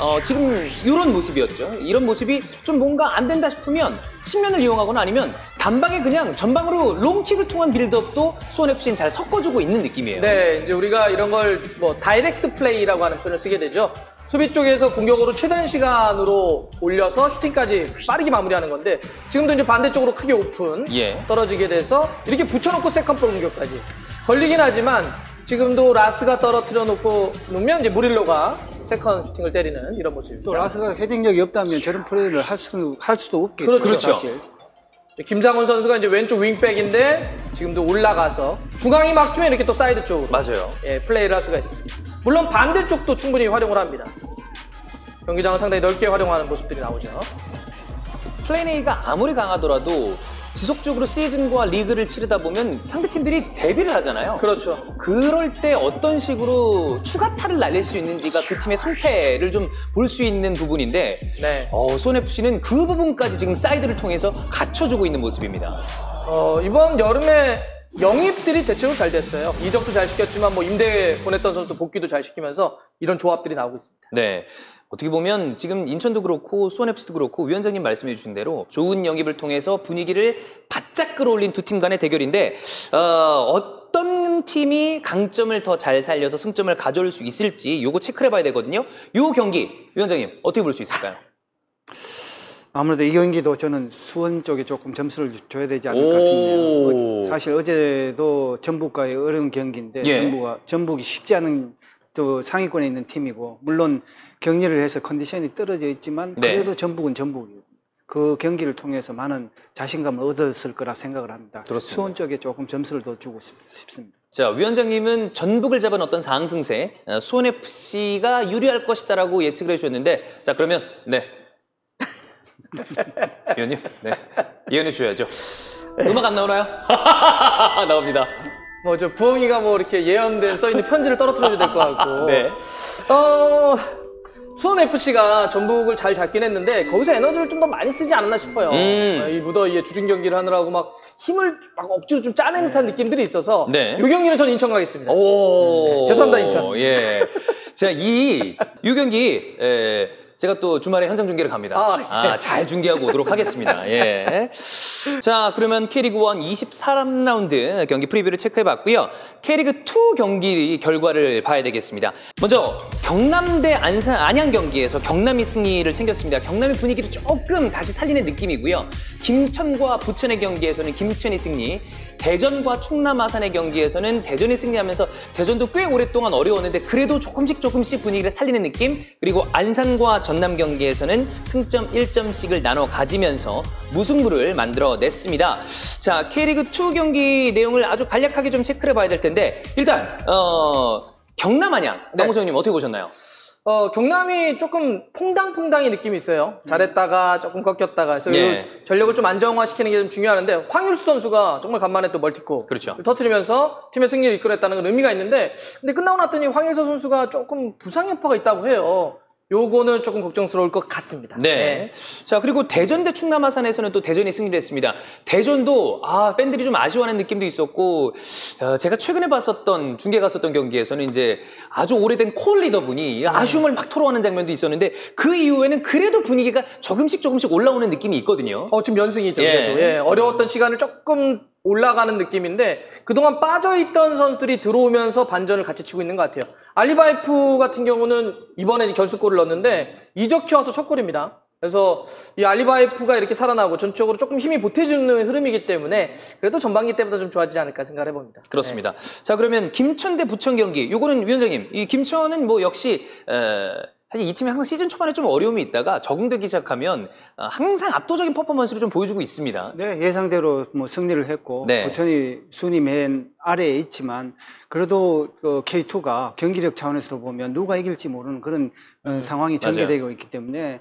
지금 이런 모습이었죠. 이런 모습이 좀 뭔가 안 된다 싶으면 측면을 이용하거나 아니면 단방에 그냥 전방으로 롱킥을 통한 빌드업도 수원FC는 잘 섞어주고 있는 느낌이에요. 네, 이제 우리가 이런 걸 뭐 다이렉트 플레이라고 하는 표현을 쓰게 되죠. 수비 쪽에서 공격으로 최단 시간으로 올려서 슈팅까지 빠르게 마무리하는 건데 지금도 이제 반대쪽으로 크게 오픈 떨어지게 돼서 이렇게 붙여놓고 세컨볼 공격까지 걸리긴 하지만 지금도 라스가 떨어뜨려 놓으면 이제 무릴로가 세컨 슈팅을 때리는 이런 모습입니다. 또 라스가 헤딩력이 없다면 저런 플레이를 할 수도 없겠죠. 그렇죠. 사실. 김장훈 선수가 이제 왼쪽 윙백인데 지금도 올라가서 중앙이 막히면 이렇게 또 사이드 쪽으로 맞아요. 예, 플레이를 할 수가 있습니다. 물론 반대쪽도 충분히 활용을 합니다. 경기장을 상당히 넓게 활용하는 모습들이 나오죠. 플레인 A가 아무리 강하더라도 지속적으로 시즌과 리그를 치르다 보면 상대팀들이 대비를 하잖아요. 그렇죠. 그럴 때 어떤 식으로 추가타를 날릴 수 있는지가 그 팀의 성패를 좀 볼 수 있는 부분인데 네. 수원FC는 그 부분까지 지금 사이드를 통해서 갖춰주고 있는 모습입니다. 이번 여름에 영입들이 대체로 잘 됐어요. 이적도 잘 시켰지만 뭐 임대 보냈던 선수도 복귀도 잘 시키면서 이런 조합들이 나오고 있습니다. 네. 어떻게 보면 지금 인천도 그렇고 수원FC도 그렇고 위원장님 말씀해 주신 대로 좋은 영입을 통해서 분위기를 바짝 끌어올린 두 팀 간의 대결인데 어떤 팀이 강점을 더 잘 살려서 승점을 가져올 수 있을지 요거 체크를 해봐야 되거든요. 요 경기 위원장님 어떻게 볼 수 있을까요? 아무래도 이 경기도 저는 수원 쪽에 조금 점수를 줘야 되지 않을까 싶네요. 사실 어제도 전북과의 어려운 경기인데 전북이 쉽지 않은 또 상위권에 있는 팀이고 물론 격리를 해서 컨디션이 떨어져 있지만 그래도 전북은 전북이에요. 그 경기를 통해서 많은 자신감을 얻었을 거라 생각을 합니다. 그렇습니다. 수원 쪽에 조금 점수를 더 주고 싶습니다. 자, 위원장님은 전북을 잡은 어떤 상승세, 수원FC가 유리할 것이다라고 예측을 해주셨는데, 자, 그러면, 네. 위원님, 네. 예언해 주셔야죠. 음악 안 나오나요? 나옵니다. 뭐, 저 부엉이가 뭐 이렇게 예언된 써있는 편지를 떨어뜨려야 될 것 같고. 네. 수원FC가 전북을 잘 잡긴 했는데, 거기서 에너지를 좀 더 많이 쓰지 않았나 싶어요. 이 무더위에 주중 경기를 하느라고 막 힘을 막 억지로 좀 짜낸 듯한 느낌들이 있어서, 네. 이 경기는 저는 인천 가겠습니다. 오. 죄송합니다, 인천. 예. 자, 이 경기, 제가 또 주말에 현장 중계를 갑니다. 잘 중계하고 오도록 하겠습니다. 예. 자, 그러면 K리그 1 23라운드 경기 프리뷰를 체크해봤고요. K리그 2 경기 결과를 봐야 되겠습니다. 먼저 경남대 안양 경기에서 경남이 승리를 챙겼습니다. 경남의 분위기를 조금 다시 살리는 느낌이고요. 김천과 부천의 경기에서는 김천이 승리, 대전과 충남 아산의 경기에서는 대전이 승리하면서 대전도 꽤 오랫동안 어려웠는데 그래도 조금씩 분위기를 살리는 느낌, 그리고 안산과 전남 경기에서는 승점 1점씩을 나눠 가지면서 무승부를 만들어냈습니다. 자, K리그2 경기 내용을 아주 간략하게 좀 체크를 해봐야 될 텐데, 일단 경남 안양, 강호성 형님 어떻게 보셨나요? 경남이 조금 퐁당퐁당의 느낌이 있어요. 잘했다가 조금 꺾였다가. 그래서 전력을 좀 안정화시키는 게 좀 중요하는데, 황율수 선수가 정말 간만에 또 멀티골 터뜨리면서 팀의 승리를 이끌었다는 건 의미가 있는데, 근데 끝나고 났더니 황율수 선수가 조금 부상 여파가 있다고 해요. 요거는 조금 걱정스러울 것 같습니다. 네. 자, 그리고 대전 대 충남 아산에서는 또 대전이 승리를 했습니다. 대전도 팬들이 좀 아쉬워하는 느낌도 있었고, 제가 최근에 중계 갔었던 경기에서는 이제 아주 오래된 콜 리더분이 아쉬움을 막 토로하는 장면도 있었는데, 그 이후에는 그래도 분위기가 조금씩 올라오는 느낌이 있거든요. 지금 연승이죠. 그래도. 어려웠던 시간을 조금 올라가는 느낌인데, 그동안 빠져있던 선수들이 들어오면서 반전을 같이 치고 있는 것 같아요. 알리바이프 같은 경우는 이번에 결승골을 넣었는데 이적해 와서 첫 골입니다. 그래서 이 알리바이프가 이렇게 살아나고 전적으로 조금 힘이 보태주는 흐름이기 때문에 그래도 전반기 때보다 좀 좋아지지 않을까 생각을 해봅니다. 그렇습니다. 자, 그러면 김천 대 부천 경기, 요거는 위원장님, 이 김천은 뭐 역시 사실 이 팀이 항상 시즌 초반에 좀 어려움이 있다가 적응되기 시작하면 항상 압도적인 퍼포먼스를 좀 보여주고 있습니다. 네, 예상대로 뭐 승리를 했고, 부천이 순위 맨 아래에 있지만 그래도 K2가 경기력 차원에서 보면 누가 이길지 모르는 그런 상황이 전개되고 있기 때문에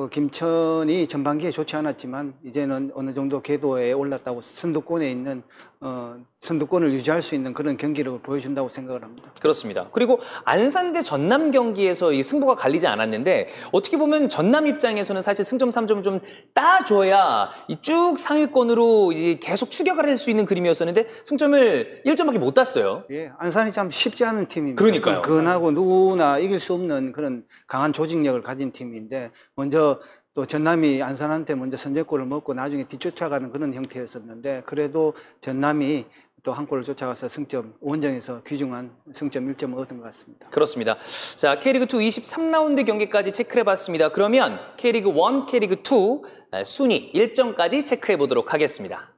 김천이 전반기에 좋지 않았지만 이제는 어느 정도 궤도에 올랐다고 선두권에 있는 선두권을 유지할 수 있는 그런 경기력을 보여준다고 생각을 합니다. 그렇습니다. 그리고 안산 대 전남 경기에서 이 승부가 갈리지 않았는데, 어떻게 보면 전남 입장에서는 사실 승점 3점을 좀 따줘야 이 쭉 상위권으로 이제 계속 추격을 할 수 있는 그림이었었는데 승점을 1점밖에 못 땄어요. 예, 안산이 참 쉽지 않은 팀입니다. 그러니까요. 근하고 누구나 이길 수 없는 그런 강한 조직력을 가진 팀인데, 먼저 또 전남이 안산한테 먼저 선제골을 먹고 나중에 뒤쫓아가는 그런 형태였었는데, 그래도 전남이 또 한 골을 쫓아가서 승점 원정에서 귀중한 승점 1점을 얻은 것 같습니다. 그렇습니다. 자, K리그2 23라운드 경기까지 체크를 해봤습니다. 그러면 K리그1, K리그2 순위 일정까지 체크해 보도록 하겠습니다.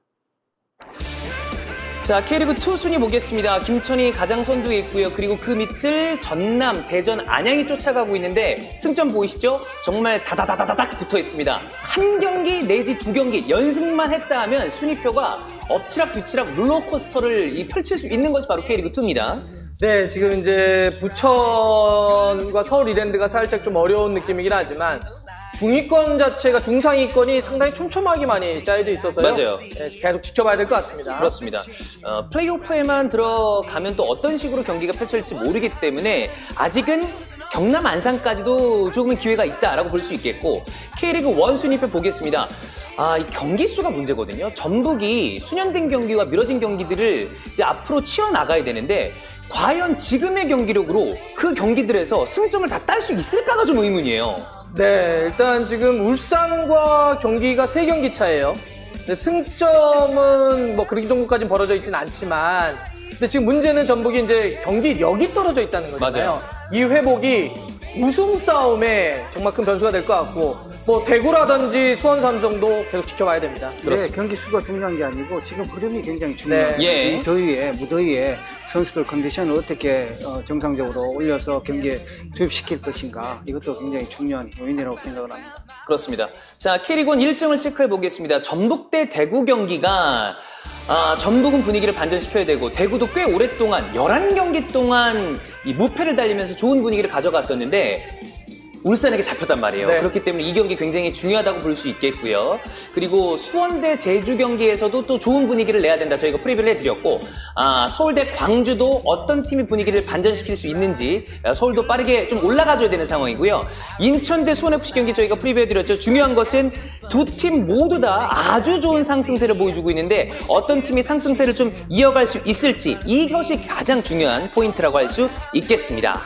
자, K리그2 순위 보겠습니다. 김천이 가장 선두에 있고요. 그리고 그 밑을 전남, 대전, 안양이 쫓아가고 있는데 승점 보이시죠? 정말 다다다다닥 붙어 있습니다. 한 경기 내지 두 경기 연승만 했다 하면 순위표가 엎치락 뒤치락 롤러코스터를 펼칠 수 있는 것이 바로 K리그2입니다. 네, 지금 이제 부천과 서울 이랜드가 살짝 좀 어려운 느낌이긴 하지만 중위권 자체가 중상위권이 상당히 촘촘하게 많이 짜여져 있어서요. 맞아요. 네, 계속 지켜봐야 될 것 같습니다. 그렇습니다. 플레이오프에만 들어가면 또 어떤 식으로 경기가 펼쳐질지 모르기 때문에 아직은 경남 안산까지도 조금은 기회가 있다라고 볼 수 있겠고, K리그 1 순위표 보겠습니다. 이 경기 수가 문제거든요. 전북이 수년된 경기와 미뤄진 경기들을 이제 앞으로 치어나가야 되는데, 과연 지금의 경기력으로 그 경기들에서 승점을 다 딸 수 있을까가 좀 의문이에요. 네, 일단 지금 울산과 경기가 3경기 차예요. 근데 승점은 뭐 그렇게 정도까지는 벌어져 있진 않지만, 근데 지금 문제는 전북이 이제 경기력이 떨어져 있다는 거잖아요. 맞아요. 이 회복이 우승 싸움에 정말 큰 변수가 될 것 같고, 뭐 대구라든지 수원 삼성도 계속 지켜봐야 됩니다. 네, 경기 수가 중요한 게 아니고 지금 흐름이 굉장히 중요해요. 네. 이 더위에, 무더위에 선수들 컨디션을 어떻게 정상적으로 올려서 경기에 투입시킬 것인가, 이것도 굉장히 중요한 요인이라고 생각을 합니다. 그렇습니다. 자, K리그1 일정을 체크해 보겠습니다. 전북 대 대구 경기가 전북은 분위기를 반전시켜야 되고 대구도 꽤 오랫동안 11경기 동안 이 무패를 달리면서 좋은 분위기를 가져갔었는데 울산에게 잡혔단 말이에요. 네. 그렇기 때문에 이 경기 굉장히 중요하다고 볼 수 있겠고요. 그리고 수원 대 제주 경기에서도 또 좋은 분위기를 내야 된다. 저희가 프리뷰를 해드렸고 서울 대 광주도 어떤 팀이 분위기를 반전시킬 수 있는지 서울도 빠르게 좀 올라가줘야 되는 상황이고요. 인천 대 수원FC 경기 저희가 프리뷰해드렸죠. 중요한 것은 두 팀 모두 다 아주 좋은 상승세를 보여주고 있는데 어떤 팀이 상승세를 좀 이어갈 수 있을지 이것이 가장 중요한 포인트라고 할 수 있겠습니다.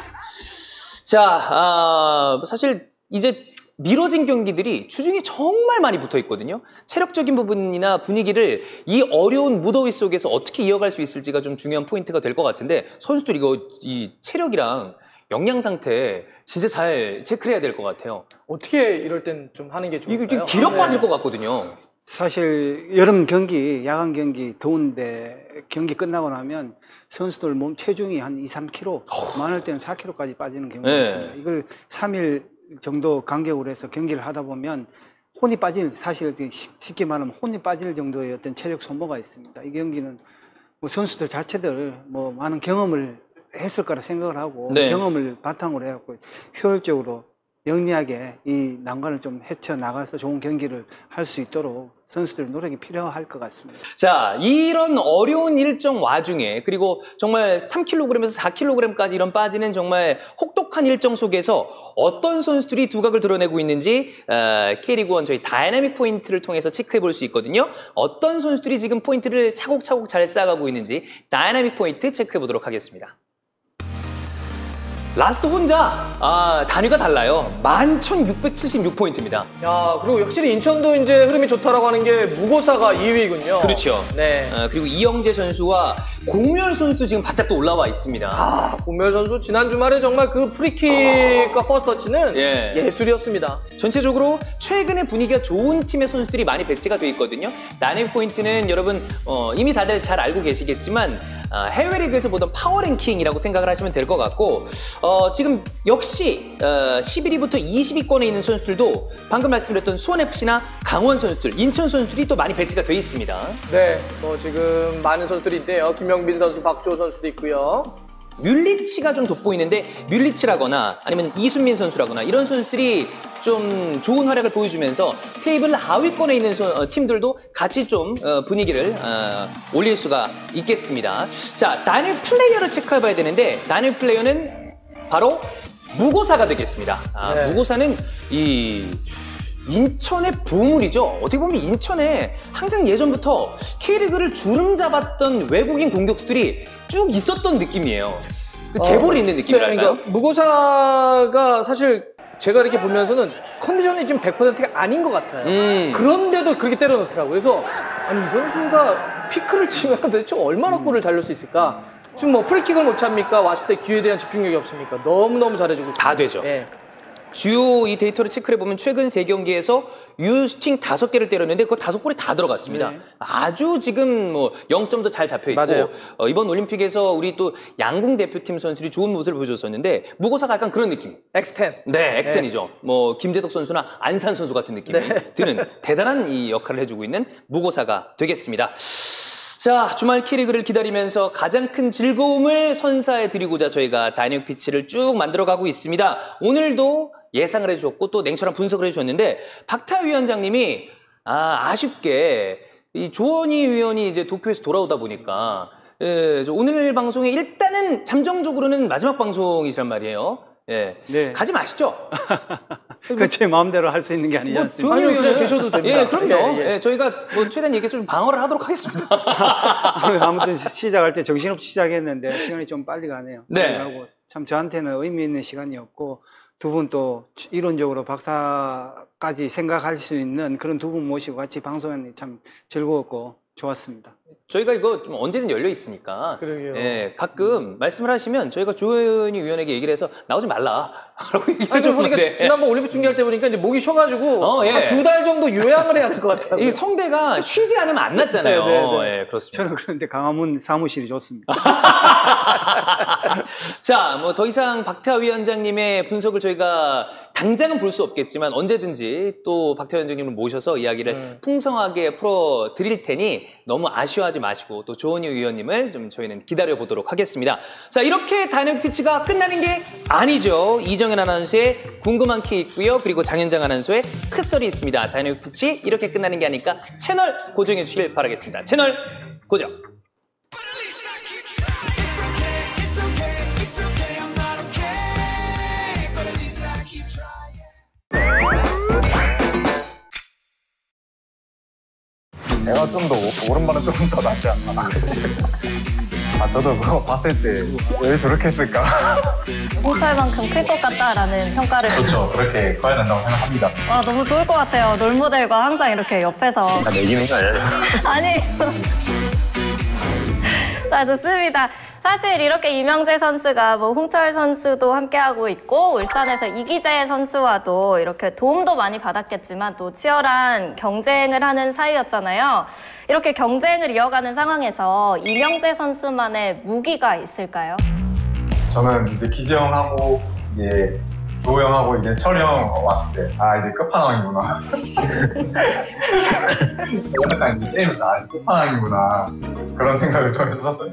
자, 사실 이제 미뤄진 경기들이 주중에 정말 많이 붙어 있거든요. 체력적인 부분이나 분위기를 이 어려운 무더위 속에서 어떻게 이어갈 수 있을지가 좀 중요한 포인트가 될 것 같은데 선수들 이 체력이랑 영양 상태 진짜 잘 체크해야 될 것 같아요. 어떻게 이럴 땐 좀 하는 게 좋을까요? 이거 기력 빠질 것 같거든요. 사실 여름 경기, 야간 경기 더운데 경기 끝나고 나면 선수들 몸 체중이 한 2, 3kg, 많을 때는 4kg까지 빠지는 경우가 네. 있습니다. 이걸 3일 정도 간격으로 해서 경기를 하다 보면 혼이 빠질, 사실 쉽게 말하면 혼이 빠질 정도의 어떤 체력 소모가 있습니다. 이 경기는 뭐 선수들 자체들 뭐 많은 경험을 했을 거라 생각을 하고 네. 경험을 바탕으로 해갖고 효율적으로 영리하게 이 난관을 좀 헤쳐나가서 좋은 경기를 할 수 있도록 선수들 노력이 필요할 것 같습니다. 자, 이런 어려운 일정 와중에 그리고 정말 3kg에서 4kg까지 이런 빠지는 정말 혹독한 일정 속에서 어떤 선수들이 두각을 드러내고 있는지 K리그1 저희 다이나믹 포인트를 통해서 체크해 볼 수 있거든요. 어떤 선수들이 지금 포인트를 차곡차곡 잘 쌓아가고 있는지 다이나믹 포인트 체크해 보도록 하겠습니다. 라스 혼자 단위가 달라요. 11,676포인트입니다. 야, 그리고 확실히 인천도 이제 흐름이 좋다라고 하는 게 무고사가 2위군요. 그렇죠. 네. 그리고 이영재 선수와 공멸 선수도 지금 바짝 또 올라와 있습니다. 고멸 선수 지난 주말에 정말 그 프리킥과 퍼스터치는 예. 예술이었습니다. 전체적으로 최근에 분위기가 좋은 팀의 선수들이 많이 배치가 돼 있거든요. 다이내믹 포인트는 여러분 이미 다들 잘 알고 계시겠지만 해외 리그에서 보던 파워랭킹이라고 생각을 하시면 될 것 같고 지금 역시 11위부터 20위권에 있는 선수들도 방금 말씀드렸던 수원FC나 강원 선수들, 인천 선수들이 또 많이 배치가 돼 있습니다. 네, 지금 많은 선수들이 있대요. 김영빈 선수, 박주호 선수도 있고요. 뮬리치가 좀 돋보이는데 뮬리치라거나 아니면 이순민 선수라거나 이런 선수들이 좀 좋은 활약을 보여주면서 테이블 하위권에 있는 팀들도 같이 좀 분위기를 올릴 수가 있겠습니다. 자, 다이내믹 플레이어를 체크해봐야 되는데 다이내믹 플레이어는 바로 무고사가 되겠습니다. 네. 무고사는 인천의 보물이죠. 어떻게 보면 인천에 항상 예전부터 K리그를 주름 잡았던 외국인 공격수들이 쭉 있었던 느낌이에요. 대볼이 있는 느낌이랄까요? 그러니까 무고사가 사실 제가 이렇게 보면서는 컨디션이 지금 100%가 아닌 것 같아요. 그런데도 그렇게 때려넣더라고요. 그래서 아니 이 선수가 피크를 치면 도대체 얼마나 골을 잘 넣을 수 있을까? 지금 뭐 프리킥을 못 찹니까? 왔을 때 기회에 대한 집중력이 없습니까? 너무너무 잘해주고 있습니다. 다 되죠. 예. 주요 이 데이터를 체크해 보면 최근 3경기에서 유스팅 5개를 때렸는데 그 5골이 다 들어갔습니다. 네. 아주 지금 뭐 0점도 잘 잡혀 있고 맞아요. 이번 올림픽에서 우리 또 양궁 대표팀 선수들이 좋은 모습을 보여줬었는데 무고사가 약간 그런 느낌. X10. 네, X10이죠. 뭐 김재덕 선수나 안산 선수 같은 느낌이 드는 대단한 이 역할을 해주고 있는 무고사가 되겠습니다. 자, 주말 K리그를 기다리면서 가장 큰 즐거움을 선사해드리고자 저희가 다이내믹 피치를 쭉 만들어가고 있습니다. 오늘도 예상을 해주셨고 또 냉철한 분석을 해주셨는데 박타 위원장님이 아쉽게 이 조원희 위원이 이제 도쿄에서 돌아오다 보니까 오늘 방송에 일단은 잠정적으로는 마지막 방송이란 말이에요. 예, 네. 가지 마시죠. 그 제 마음대로 할 수 있는 게 아니지 않습니까? 조원희 아니요, 그냥 위원은- 계셔도 됩니다. 예, 그럼요. 예, 예. 예, 저희가 뭐 최대한 얘기 좀 방어를 하도록 하겠습니다. 아무튼 시작할 때 정신없이 시작했는데 시간이 좀 빨리 가네요. 네. 빨리 가고 참 저한테는 의미 있는 시간이었고 두 분 또 이론적으로 박사까지 생각할 수 있는 그런 두 분 모시고 같이 방송하는 게 참 즐거웠고 좋았습니다. 저희가 이거 좀 언제든 열려 있으니까. 그러게요. 예, 가끔 말씀을 하시면 저희가 조현희 위원에게 얘기를 해서 나오지 말라라고 얘기해 아니, 저 보니까 줬는데 지난번 올림픽 중계할 때 보니까 이제 목이 쉬어가지고 예. 한 2달 정도 요양을 해야 될 것 같아요. 이 성대가 쉬지 않으면 안 났잖아요. 네, 네, 네. 예, 그렇습니다. 저는 그런데 강화문 사무실이 좋습니다. 자, 뭐 더 이상 박태하 위원장님의 분석을 저희가 당장은 볼 수 없겠지만 언제든지 또 박태환 위원님을 모셔서 이야기를 풍성하게 풀어드릴 테니 너무 아쉬워하지 마시고 또 조은희 위원님을 좀 저희는 기다려보도록 하겠습니다. 자, 이렇게 다이내믹 피치가 끝나는 게 아니죠. 이정현 아나운서의 궁금한 게 있고요. 그리고 장현장 아나운서의 크썰이 있습니다. 다이내믹 피치 이렇게 끝나는 게 아니니까 채널 고정해 주시길 바라겠습니다. 채널 고정. 내가 좀 더 오른발은 좀 더 낫지 않나. 아, 저도 그거 봤을 때 왜 저렇게 했을까? 홍철만큼 클 것 같다라는 평가를. 그렇죠. 그렇게 커야 된다고 생각합니다. 와, 너무 좋을 것 같아요. 롤모델과 항상 이렇게 옆에서. 다 매기는 거 아니야? 아니. 자, 좋습니다. 사실 이렇게 이명재 선수가 뭐 홍철 선수도 함께하고 있고 울산에서 이기재 선수와도 이렇게 도움도 많이 받았겠지만 또 치열한 경쟁을 하는 사이였잖아요. 이렇게 경쟁을 이어가는 상황에서 이명재 선수만의 무기가 있을까요? 저는 이제 기재 형하고 이제 조호 형하고 이제 철이 형 왔을 때 아 이제 끝판왕이구나. 약간 이제 게임에서 아 끝판왕이구나 그런 생각을 좀 했었어요.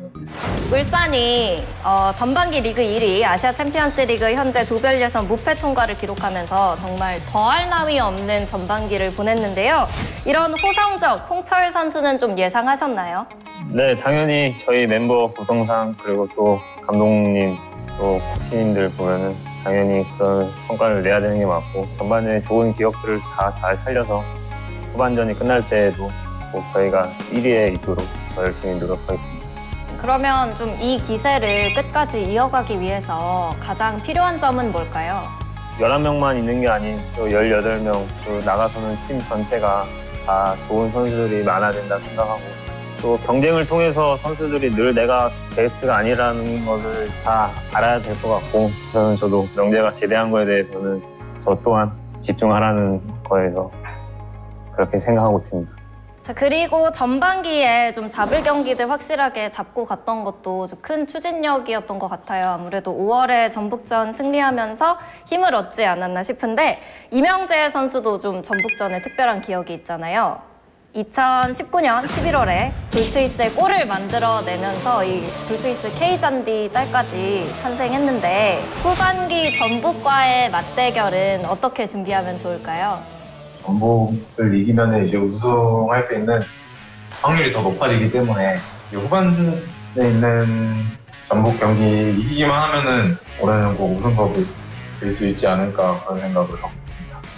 울산이 전반기 리그 1위, 아시아 챔피언스 리그 현재 조별 예선 무패 통과를 기록하면서 정말 더할 나위 없는 전반기를 보냈는데요. 이런 호성적 홍철 선수는 좀 예상하셨나요? 네, 당연히 저희 멤버 구성상 그리고 또 감독님 또 코치님들 보면은 당연히 그런 성과를 내야 되는 게 맞고 전반전에 좋은 기억들을 다 잘 살려서 후반전이 끝날 때에도 꼭 저희가 1위에 있도록 더 열심히 노력하겠습니다. 그러면 좀 이 기세를 끝까지 이어가기 위해서 가장 필요한 점은 뭘까요? 11명만 있는 게 아닌 또 18명, 또 나가서는 팀 전체가 다 좋은 선수들이 많아야 된다 생각하고 또 경쟁을 통해서 선수들이 늘 내가 베스트가 아니라는 것을 다 알아야 될 것 같고 저도 명재가 제대한 거에 대해서는 저 또한 집중하라는 거에서 그렇게 생각하고 있습니다. 자, 그리고 전반기에 좀 잡을 경기들 확실하게 잡고 갔던 것도 좀 큰 추진력이었던 것 같아요. 아무래도 5월에 전북전 승리하면서 힘을 얻지 않았나 싶은데 이명재 선수도 좀 전북전에 특별한 기억이 있잖아요. 2019년 11월에 불트위스의 골을 만들어내면서 이 불트위스 K잔디 짤까지 탄생했는데 후반기 전북과의 맞대결은 어떻게 준비하면 좋을까요? 전북을 이기면 이제 우승할 수 있는 확률이 더 높아지기 때문에 후반전에 있는 전북 경기 이기기만 하면은 올해는 꼭 우승컵을 들 수 있지 않을까 그런 생각을 하고 있습니다.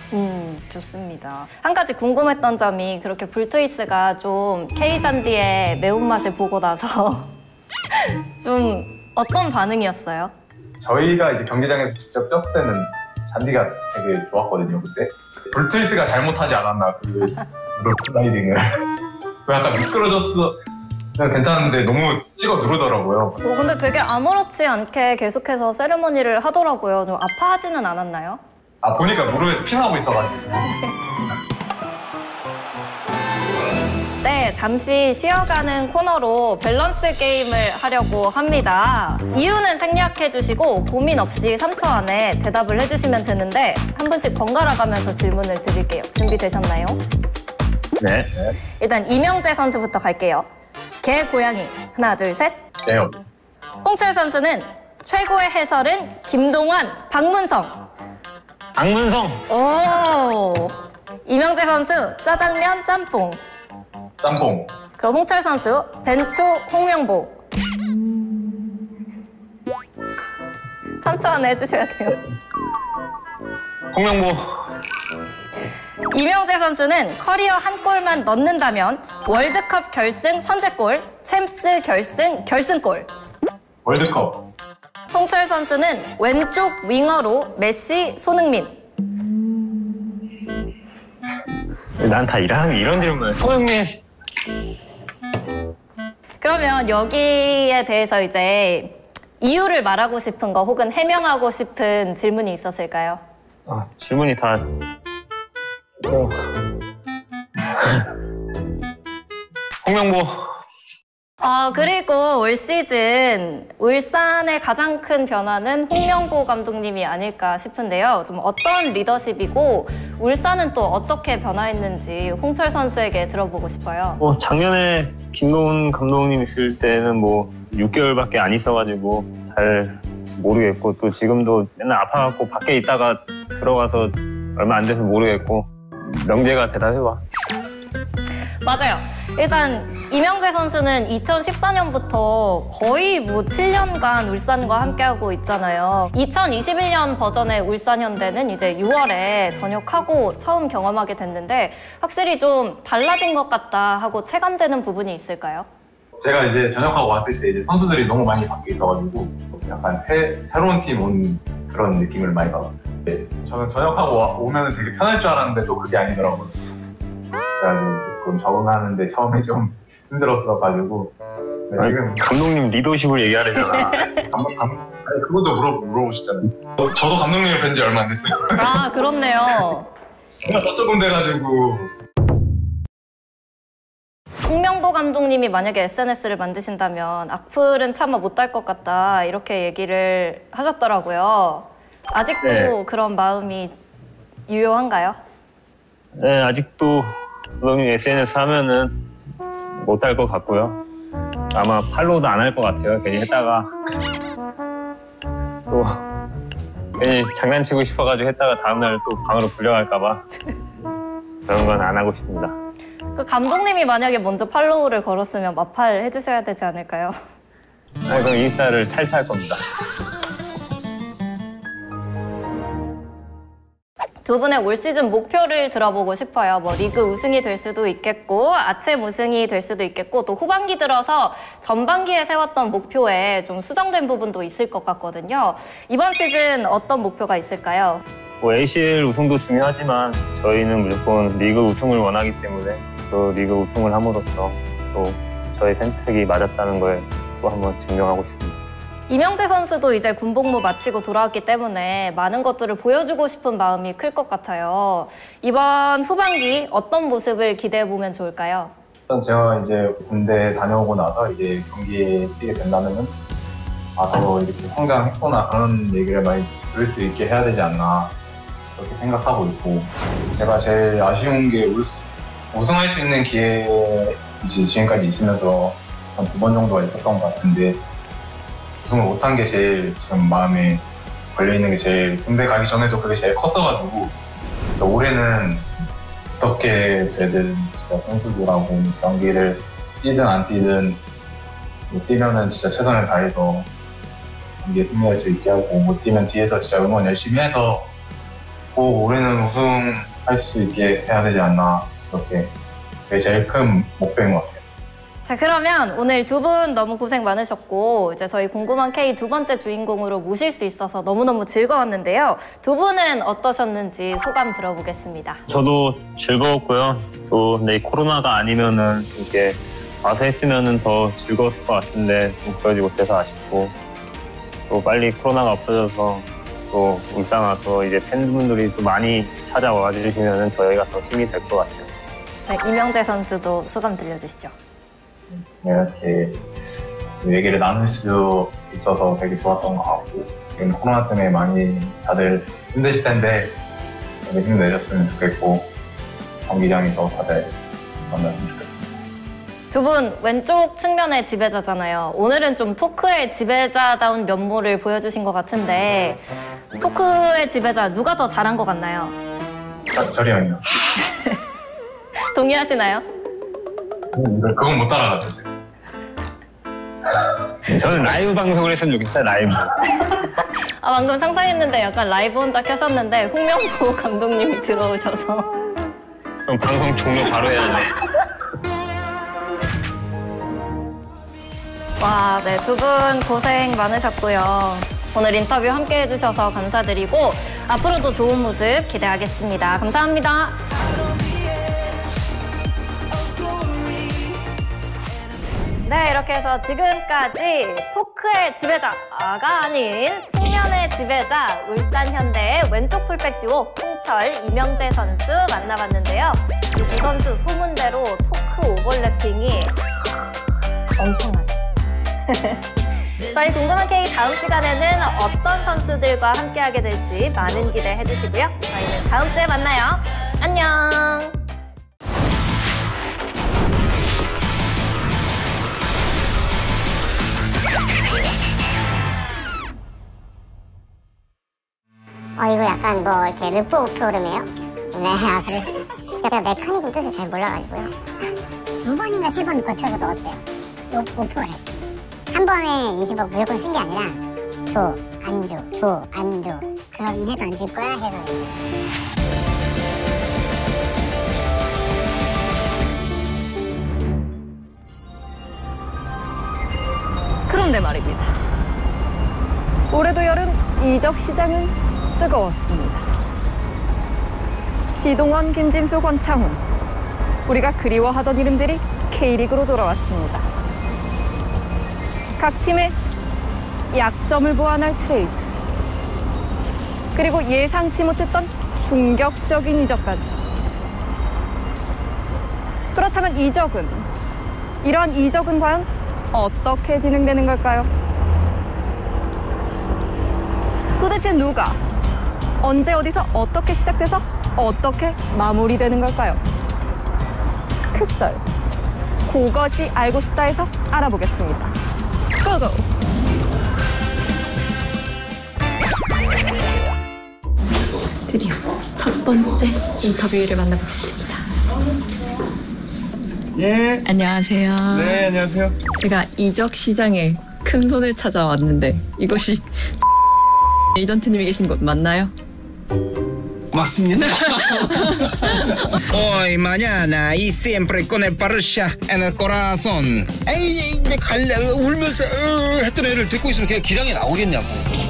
좋습니다. 한 가지 궁금했던 점이 그렇게 불트위스가 좀 K잔디의 매운맛을 보고 나서 좀 어떤 반응이었어요? 저희가 이제 경기장에서 직접 쪘을 때는 잔디가 되게 좋았거든요, 그때. 불트위스가 잘못하지 않았나, 그 슬라이딩을. 약간 미끄러졌어. 괜찮은데 너무 찍어 누르더라고요. 근데 되게 아무렇지 않게 계속해서 세레머니를 하더라고요. 좀 아파하지는 않았나요? 아, 보니까 무릎에서 피나고 있어가지고. 네, 잠시 쉬어가는 코너로 밸런스 게임을 하려고 합니다. 이유는 생략해 주시고 고민 없이 3초 안에 대답을 해주시면 되는데 한 분씩 번갈아 가면서 질문을 드릴게요. 준비되셨나요? 네. 일단 이명재 선수부터 갈게요. 개, 고양이. 하나, 둘, 셋. 네요. 홍철 선수는 최고의 해설은 김동완, 박문성. 박문성! 오. 이명재 선수 짜장면, 짬뽕. 짬뽕. 그럼 홍철 선수 벤투, 홍명보. 3초 안에 해주셔야 돼요. 홍명보. 이명재 선수는 커리어 한 골만 넣는다면 월드컵 결승 선제골, 챔스 결승 결승골. 월드컵. 홍철 선수는 왼쪽 윙어로 메시, 손흥민. 난 다 이런 질문을. 손흥민. 그러면 여기에 대해서 이제 이유를 말하고 싶은 거 혹은 해명하고 싶은 질문이 있었을까요? 아, 질문이 다. 홍명보. 그리고 올 시즌 울산의 가장 큰 변화는 홍명보 감독님이 아닐까 싶은데요. 좀 어떤 리더십이고 울산은 또 어떻게 변화했는지 홍철 선수에게 들어보고 싶어요. 작년에 김동훈 감독님 있을 때는 6개월밖에 안 있어가지고 잘 모르겠고, 또 지금도 맨날 아파갖고 밖에 있다가 들어가서 얼마 안 돼서 모르겠고, 명재가 대답해봐. 맞아요. 일단 이명재 선수는 2014년부터 거의 7년간 울산과 함께하고 있잖아요. 2021년 버전의 울산현대는 이제 6월에 전역하고 처음 경험하게 됐는데 확실히 좀 달라진 것 같다 하고 체감되는 부분이 있을까요? 제가 이제 전역하고 왔을 때 이제 선수들이 너무 많이 바뀌어 있어가지고 약간 새로운 팀 온 그런 느낌을 많이 받았어요. 네, 저는 전역하고 오면 되게 편할 줄 알았는데 또 그게 아니더라고요. 그래가지고 조금 적응하는데 처음에 좀 힘들었어가지고. 네, 지금 감독님 리더십을 얘기하려잖아. 아니, 그것도 물어보시잖아요. 저도 감독님을 뵌 지 얼마 안 됐어요. 그렇네요. 제가 더 조금 돼가지고. 홍명보 감독님이 만약에 SNS를 만드신다면 악플은 참아 못할 것 같다 이렇게 얘기를 하셨더라고요. 아직도 네. 그런 마음이 유효한가요? 네, 아직도 감독님 SNS 하면은 못할 것 같고요. 아마 팔로우도 안 할 것 같아요. 괜히 했다가 또 괜히 장난치고 싶어가지고 했다가 다음날 또 방으로 불려갈까봐 그런 건 안 하고 싶습니다. 그 감독님이 만약에 먼저 팔로우를 걸었으면 마팔 해주셔야 되지 않을까요? 그럼 인스타를 탈퇴할 겁니다. 두 분의 올 시즌 목표를 들어보고 싶어요. 리그 우승이 될 수도 있겠고 아챔 우승이 될 수도 있겠고 또 후반기 들어서 전반기에 세웠던 목표에 좀 수정된 부분도 있을 것 같거든요. 이번 시즌 어떤 목표가 있을까요? ACL 우승도 중요하지만 저희는 무조건 리그 우승을 원하기 때문에 또 리그 우승을 함으로써 또 저의 선택이 맞았다는 걸 또 한번 증명하고 싶습니다. 이명재 선수도 이제 군복무 마치고 돌아왔기 때문에 많은 것들을 보여주고 싶은 마음이 클 것 같아요. 이번 후반기 어떤 모습을 기대해보면 좋을까요? 일단 제가 이제 군대 다녀오고 나서 이제 경기에 뛰게 된다면은 더 이렇게 성장했구나 그런 얘기를 많이 들을 수 있게 해야 되지 않나 그렇게 생각하고 있고, 제가 제일 아쉬운 게 우승할 수 있는 기회 지금까지 있으면서 한 2번 정도가 있었던 것 같은데 우승을 못한 게 제일 지금 마음에 걸려있는 게 제일, 군대 가기 전에도 그게 제일 컸어가지고 올해는 어떻게 되든 진짜 선수들하고 경기를 뛰든 안 뛰든 뛰면은 진짜 최선을 다해서 경기에 승리할 수 있게 하고, 못 뛰면 뒤에서 진짜 응원 열심히 해서 꼭 올해는 우승할 수 있게 해야 되지 않나, 그렇게 그게 제일 큰 목표인 것 같아요. 자, 그러면 오늘 두 분 너무 고생 많으셨고 이제 저희 궁금한 K 두 번째 주인공으로 모실 수 있어서 너무너무 즐거웠는데요. 두 분은 어떠셨는지 소감 들어보겠습니다. 저도 즐거웠고요. 또 근데 이 코로나가 아니면은 이렇게 와서 했으면은 더 즐거웠을 것 같은데 좀 그러지 못해서 아쉽고, 또 빨리 코로나가 없어져서 또 울산 와서 이제 팬분들이 또 많이 찾아와 주시면은 저희가 더 힘이 될 것 같아요. 네, 이명재 선수도 소감 들려주시죠. 이렇게 얘기를 나눌 수 있어서 되게 좋았던 것 같고, 지금 코로나 때문에 많이 다들 힘드실 텐데 힘내셨으면 좋겠고 경기장에서 다들 만났으면 좋겠습니다. 두 분 왼쪽 측면의 지배자잖아요. 오늘은 좀 토크의 지배자다운 면모를 보여주신 것 같은데 토크의 지배자 누가 더 잘한 것 같나요? 저리 형이요. 동의하시나요? 그건 못 따라가죠. 저는 라이브 방송을 했으면 좋겠어요. 라이브. 방금 상상했는데 약간 라이브 혼자 켜셨는데 홍명보 감독님이 들어오셔서 그럼 방송 종료 바로 해야죠. 와, 네, 두 분 고생 많으셨고요. 오늘 인터뷰 함께 해주셔서 감사드리고 앞으로도 좋은 모습 기대하겠습니다. 감사합니다. 네, 이렇게 해서 지금까지 토크의 지배자가 아닌 측면의 지배자 울산현대의 왼쪽 풀백 듀오 홍철, 이명재 선수 만나봤는데요. 이 두 선수 소문대로 토크 오버래핑이 엄청나죠. 저희 궁금한 K 다음 시간에는 어떤 선수들과 함께하게 될지 많은 기대해 주시고요. 저희는 다음 주에 만나요. 안녕. 이거 약간 뭐 이렇게 르포 프로그램이에요? 네, 그래. 제가 메커니즘 뜻을 잘 몰라가지고요. 2번인가 3번 거쳐서 넣었대요. 5%래. 한 번에 20억 무조건 쓴 게 아니라 줘, 안 줘, 줘, 안 줘. 그럼 이래도 안 줄 거야? 해서. 그런데 말입니다. 올해도 여름 이적 시장은 뜨거웠습니다. 지동원, 김진수, 권창훈. 우리가 그리워하던 이름들이 K리그로 돌아왔습니다. 각 팀의 약점을 보완할 트레이드. 그리고 예상치 못했던 충격적인 이적까지. 그렇다면 이러한 이적은 과연 어떻게 진행되는 걸까요? 도대체 누가, 언제 어디서 어떻게 시작돼서 어떻게 마무리되는 걸까요? 크썰, 그것이 알고 싶다 해서 알아보겠습니다. 고고! 드디어 첫 번째 인터뷰를 만나보겠습니다. 예. 안녕하세요. 네, 안녕하세요. 제가 이적 시장에 큰 손을 찾아왔는데 이곳이 에이전트님이 계신 곳 맞나요? 맞습니다. Hoy, mañana y siempre con el parcha en el corazón. 에이, 내 갈래 울면서 했던 애를 듣고 있으면 걔가 기량이 나오겠냐고.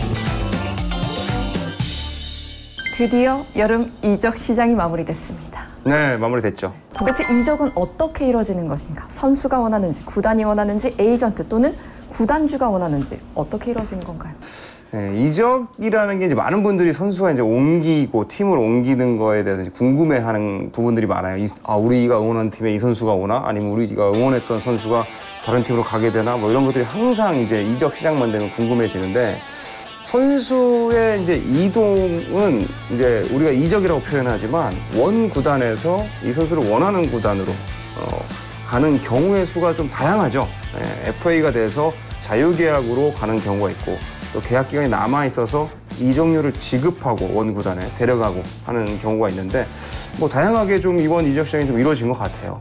드디어 여름 이적 시장이 마무리됐습니다. 네, 마무리됐죠. 도대체 이적은 어떻게 이루어지는 것인가? 선수가 원하는지, 구단이 원하는지, 에이전트 또는 구단주가 원하는지 어떻게 이루어지는 건가요? 네, 이적이라는 게 이제 많은 분들이 선수가 이제 옮기고 팀을 옮기는 거에 대해서 이제 궁금해하는 부분들이 많아요. 우리가 응원한 팀에 이 선수가 오나? 아니면 우리가 응원했던 선수가 다른 팀으로 가게 되나? 뭐 이런 것들이 항상 이제 이적 시장만 되면 궁금해지는데, 선수의 이제 이동은 이제 우리가 이적이라고 표현하지만 원 구단에서 이 선수를 원하는 구단으로 가는 경우의 수가 좀 다양하죠. FA가 돼서 자유계약으로 가는 경우가 있고, 또 계약 기간이 남아 있어서 이적료를 지급하고 원 구단에 데려가고 하는 경우가 있는데, 뭐 다양하게 좀 이번 이적 시장이 좀 이루어진 것 같아요.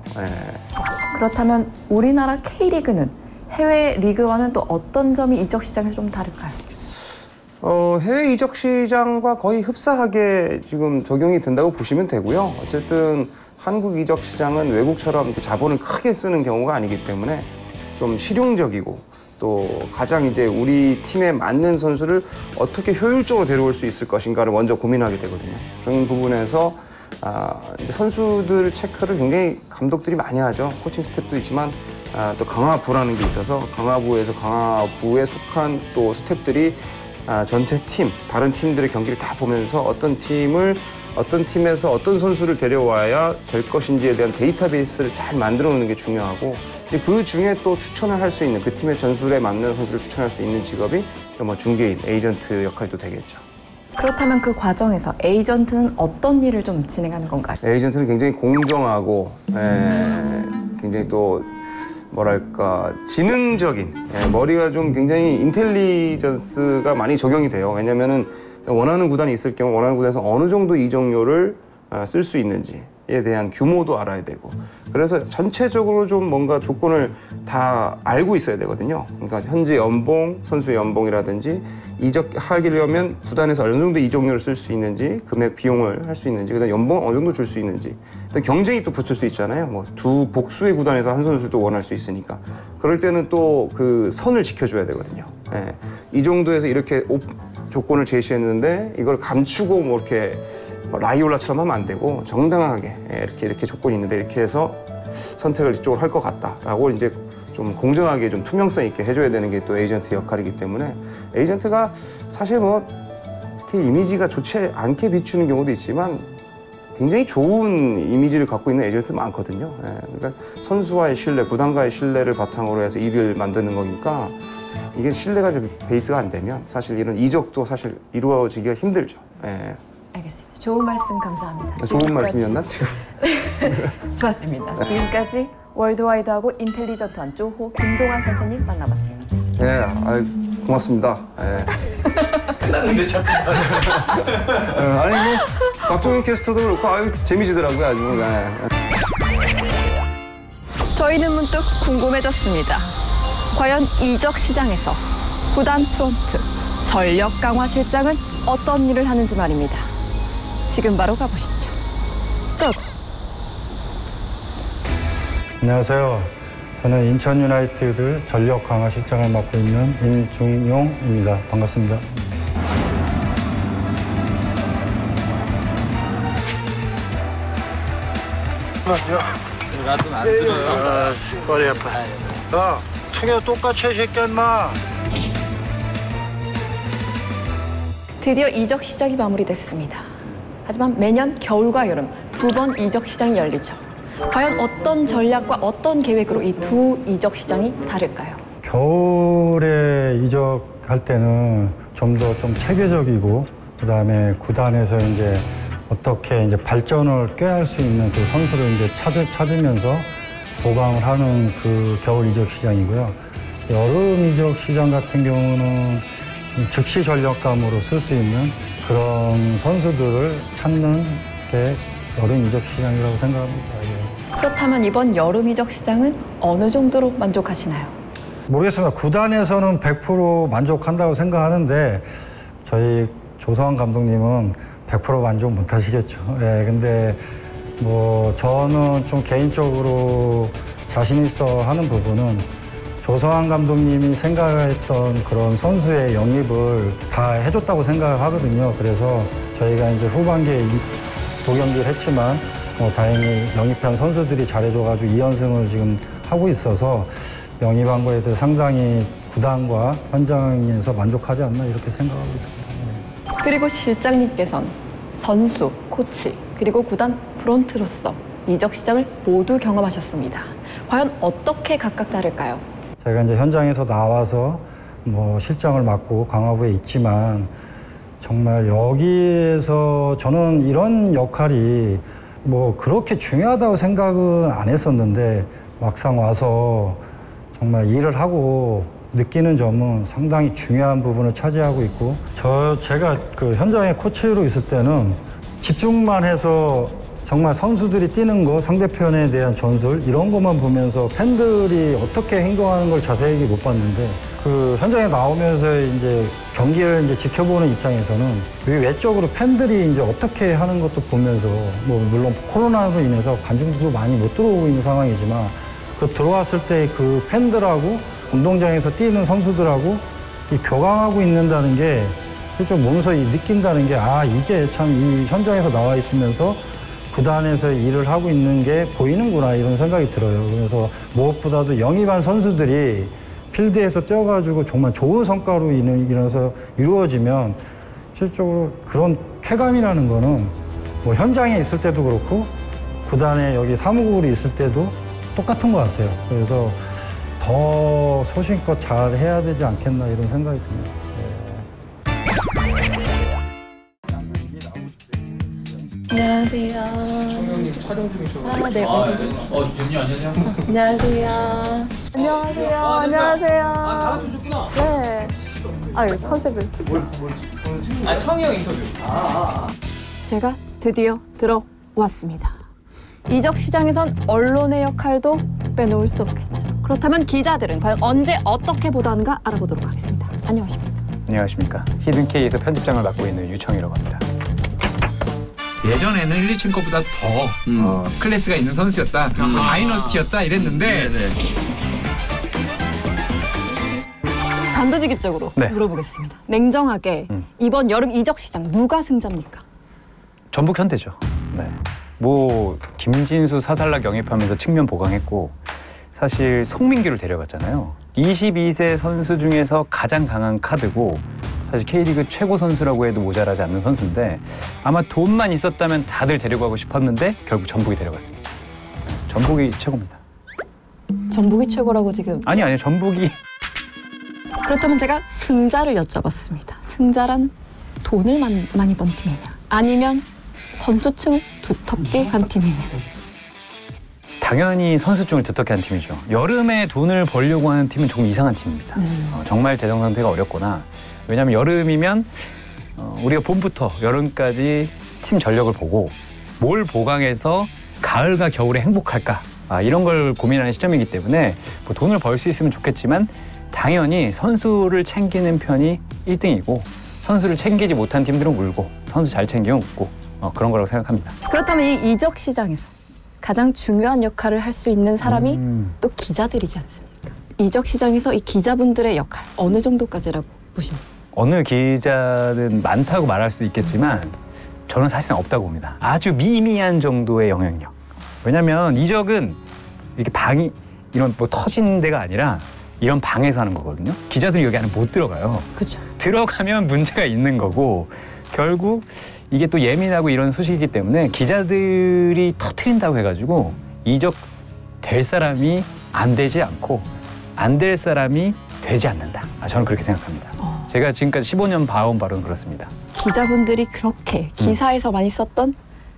그렇다면 우리나라 K리그는 해외 리그와는 또 어떤 점이 이적 시장에서 좀 다를까요? 해외 이적 시장과 거의 흡사하게 지금 적용이 된다고 보시면 되고요. 어쨌든 한국 이적 시장은 외국처럼 이렇게 자본을 크게 쓰는 경우가 아니기 때문에 좀 실용적이고, 또 가장 이제 우리 팀에 맞는 선수를 어떻게 효율적으로 데려올 수 있을 것인가를 먼저 고민하게 되거든요. 그런 부분에서 이제 선수들 체크를 굉장히 감독들이 많이 하죠. 코칭 스태프도 있지만 또 강화부라는 게 있어서 강화부에서 강화부에 속한 또 스태프들이 전체 팀, 다른 팀들의 경기를 다 보면서 어떤 팀에서 어떤 선수를 데려와야 될 것인지에 대한 데이터베이스를 잘 만들어 놓는 게 중요하고, 그 중에 또 추천을 할 수 있는, 그 팀의 전술에 맞는 선수를 추천할 수 있는 직업이 뭐 중개인, 에이전트 역할도 되겠죠. 그렇다면 그 과정에서 에이전트는 어떤 일을 좀 진행하는 건가요? 에이전트는 굉장히 공정하고 굉장히 또 뭐랄까 지능적인, 머리가 좀 굉장히 인텔리전스가 많이 적용이 돼요. 왜냐면은 원하는 구단이 있을 경우 원하는 구단에서 어느 정도 이적료를 쓸 수 있는지에 대한 규모도 알아야 되고, 그래서 전체적으로 좀 뭔가 조건을 다 알고 있어야 되거든요. 그러니까 현재 연봉, 선수의 연봉이라든지 이적하려면 구단에서 어느 정도 이적료를 쓸 수 있는지, 금액 비용을 할 수 있는지, 그다음 연봉 어느 정도 줄 수 있는지, 경쟁이 또 붙을 수 있잖아요. 뭐 두 복수의 구단에서 한 선수를 또 원할 수 있으니까 그럴 때는 또 그 선을 지켜줘야 되거든요. 이 정도에서 이렇게 조건을 제시했는데 이걸 감추고 뭐 이렇게 라이올라처럼 하면 안 되고, 정당하게 이렇게 조건이 있는데 이렇게 해서 선택을 이쪽으로 할 것 같다라고 이제 좀 공정하게 좀 투명성 있게 해줘야 되는 게 또 에이전트 역할이기 때문에, 에이전트가 사실 뭐 이미지가 좋지 않게 비추는 경우도 있지만 굉장히 좋은 이미지를 갖고 있는 에이전트 많거든요. 예, 그러니까 선수와의 신뢰, 구단과의 신뢰를 바탕으로 해서 일을 만드는 거니까 이게 신뢰가 좀 베이스가 안 되면 사실 이런 이적도 사실 이루어지기가 힘들죠. 예. 알겠습니다. 좋은 말씀 감사합니다. 좋은 말씀이었나 지금? 좋았습니다. 지금까지 월드와이드하고 인텔리전트한 조호 김동환 선생님 만나봤습니다. 예, 고맙습니다. 예. 끝났는데 자꾸. 아니 뭐 박종현 캐스터도 그렇고 재미지더라고요 아주. 저희는 문득 궁금해졌습니다. 과연 이적 시장에서 구단 프론트, 전력 강화 실장은 어떤 일을 하는지 말입니다. 지금 바로 가보시죠. 고! 안녕하세요. 저는 인천 유나이티드 전력 강화 실장을 맡고 있는 임중용입니다. 반갑습니다. 나도 안 들어요. 머리 아파. 야, 투겨 똑같이 해, 새끼야, 인마. 드디어 이적 시장이 마무리됐습니다. 하지만 매년 겨울과 여름 두 번 이적 시장이 열리죠. 과연 어떤 전략과 어떤 계획으로 이 두 이적 시장이 다를까요? 겨울에 이적할 때는 좀 더 좀 체계적이고 그다음에 구단에서 이제 어떻게 이제 발전을 꾀할 수 있는 그 선수를 이제 찾으면서 보강을 하는 그 겨울 이적 시장이고요. 여름 이적 시장 같은 경우는 좀 즉시 전력감으로 쓸 수 있는 그런 선수들을 찾는 게 여름 이적 시장이라고 생각합니다. 예. 그렇다면 이번 여름 이적 시장은 어느 정도로 만족하시나요? 모르겠습니다. 구단에서는 100% 만족한다고 생각하는데 저희 조성환 감독님은 100% 만족 못 하시겠죠. 예, 근데 뭐 저는 좀 개인적으로 자신 있어 하는 부분은 조성환 감독님이 생각했던 그런 선수의 영입을 다 해줬다고 생각을 하거든요. 그래서 저희가 이제 후반기에 2경기를 했지만 다행히 영입한 선수들이 잘해줘가지고 2연승을 지금 하고 있어서 영입한 거에 대해 상당히 구단과 현장에서 만족하지 않나 이렇게 생각하고 있습니다. 네. 그리고 실장님께서는 선수, 코치, 그리고 구단 프론트로서 이적 시장을 모두 경험하셨습니다. 과연 어떻게 각각 다를까요? 제가 이제 현장에서 나와서 뭐 실장을 맡고 강화부에 있지만 정말 여기에서 저는 이런 역할이 뭐 그렇게 중요하다고 생각은 안 했었는데 막상 와서 정말 일을 하고 느끼는 점은 상당히 중요한 부분을 차지하고 있고 제가 그 현장에 코치로 있을 때는 집중만 해서 정말 선수들이 뛰는 거, 상대편에 대한 전술 이런 것만 보면서 팬들이 어떻게 행동하는 걸 자세히 못 봤는데 그 현장에 나오면서 이제 경기를 이제 지켜보는 입장에서는 외적으로 팬들이 이제 어떻게 하는 것도 보면서 뭐 물론 코로나로 인해서 관중들도 많이 못 들어오고 있는 상황이지만 그 들어왔을 때 그 팬들하고 운동장에서 뛰는 선수들하고 이 교감하고 있는다는 게 좀 몸소 느낀다는 게 이게 참 이 현장에서 나와 있으면서 구단에서 일을 하고 있는 게 보이는구나 이런 생각이 들어요. 그래서 무엇보다도 영입한 선수들이 필드에서 뛰어가지고 정말 좋은 성과로 인해서 이루어지면 실질적으로 그런 쾌감이라는 거는 뭐 현장에 있을 때도 그렇고 구단에 여기 사무국으로 있을 때도 똑같은 것 같아요. 그래서 더 소신껏 잘 해야 되지 않겠나 이런 생각이 듭니다. 안녕하세요. 청룡님 촬영 중이셔서. 네. 대표님 안녕하세요. 안녕하세요. 안녕하세요. 안녕하세요. 다 주셨구나. 네. 컨셉을. 청영 인터뷰. 제가 드디어 들어왔습니다. 이적 시장에선 언론의 역할도 빼놓을 수 없겠죠. 그렇다면 기자들은 과연 언제 어떻게 보도하는가 알아보도록 하겠습니다. 안녕하십니까. 안녕하십니까. 히든K에서 편집장을 맡고 있는 유청이라고 합니다. 예전에는 일리첸코보다 더 클래스가 있는 선수였다. 다이너스티였다 이랬는데 단도직입적으로 물어보겠습니다. 냉정하게 이번 여름 이적 시장 누가 승자입니까? 전북 현대죠. 네. 뭐 김진수 사살락 영입하면서 측면 보강했고 사실 송민규를 데려갔잖아요. 22세 선수 중에서 가장 강한 카드고 사실 K리그 최고 선수라고 해도 모자라지 않는 선수인데 아마 돈만 있었다면 다들 데려가고 싶었는데 결국 전북이 데려갔습니다. 전북이 최고입니다. 전북이 최고라고 지금? 아니요. 전북이. 그렇다면 제가 승자를 여쭤봤습니다. 승자란 돈을 많이 번 팀이냐 아니면 선수층 두텁게 한 팀이냐. 당연히 선수층을 두텁게 한 팀이죠. 여름에 돈을 벌려고 하는 팀은 조금 이상한 팀입니다. 정말 재정 상태가 어렵거나 왜냐하면 여름이면 우리가 봄부터 여름까지 팀 전력을 보고 뭘 보강해서 가을과 겨울에 행복할까 이런 걸 고민하는 시점이기 때문에 뭐 돈을 벌 수 있으면 좋겠지만 당연히 선수를 챙기는 편이 1등이고 선수를 챙기지 못한 팀들은 울고 선수 잘 챙기면 웃고 그런 거라고 생각합니다. 그렇다면 이 이적 시장에서 가장 중요한 역할을 할 수 있는 사람이 또 기자들이지 않습니까? 이적 시장에서 이 기자분들의 역할 어느 정도까지라고 보십니까? 어느 기자는 많다고 말할 수 있겠지만 저는 사실상 없다고 봅니다. 아주 미미한 정도의 영향력. 왜냐하면 이적은 이렇게 방이 이런 뭐 터진 데가 아니라 이런 방에서 하는 거거든요. 기자들이 여기 안에 못 들어가요. 그렇죠. 들어가면 문제가 있는 거고 결국 이게 또 예민하고 이런 소식이기 때문에 기자들이 터트린다고 해가지고 이적 될 사람이 안 되지 않고 안 될 사람이 되지 않는다. 저는 그렇게 생각합니다. 제가 지금까지 15년 봐온 바로는 그렇습니다. 기자분들이 그렇게 기사에서 많이 썼던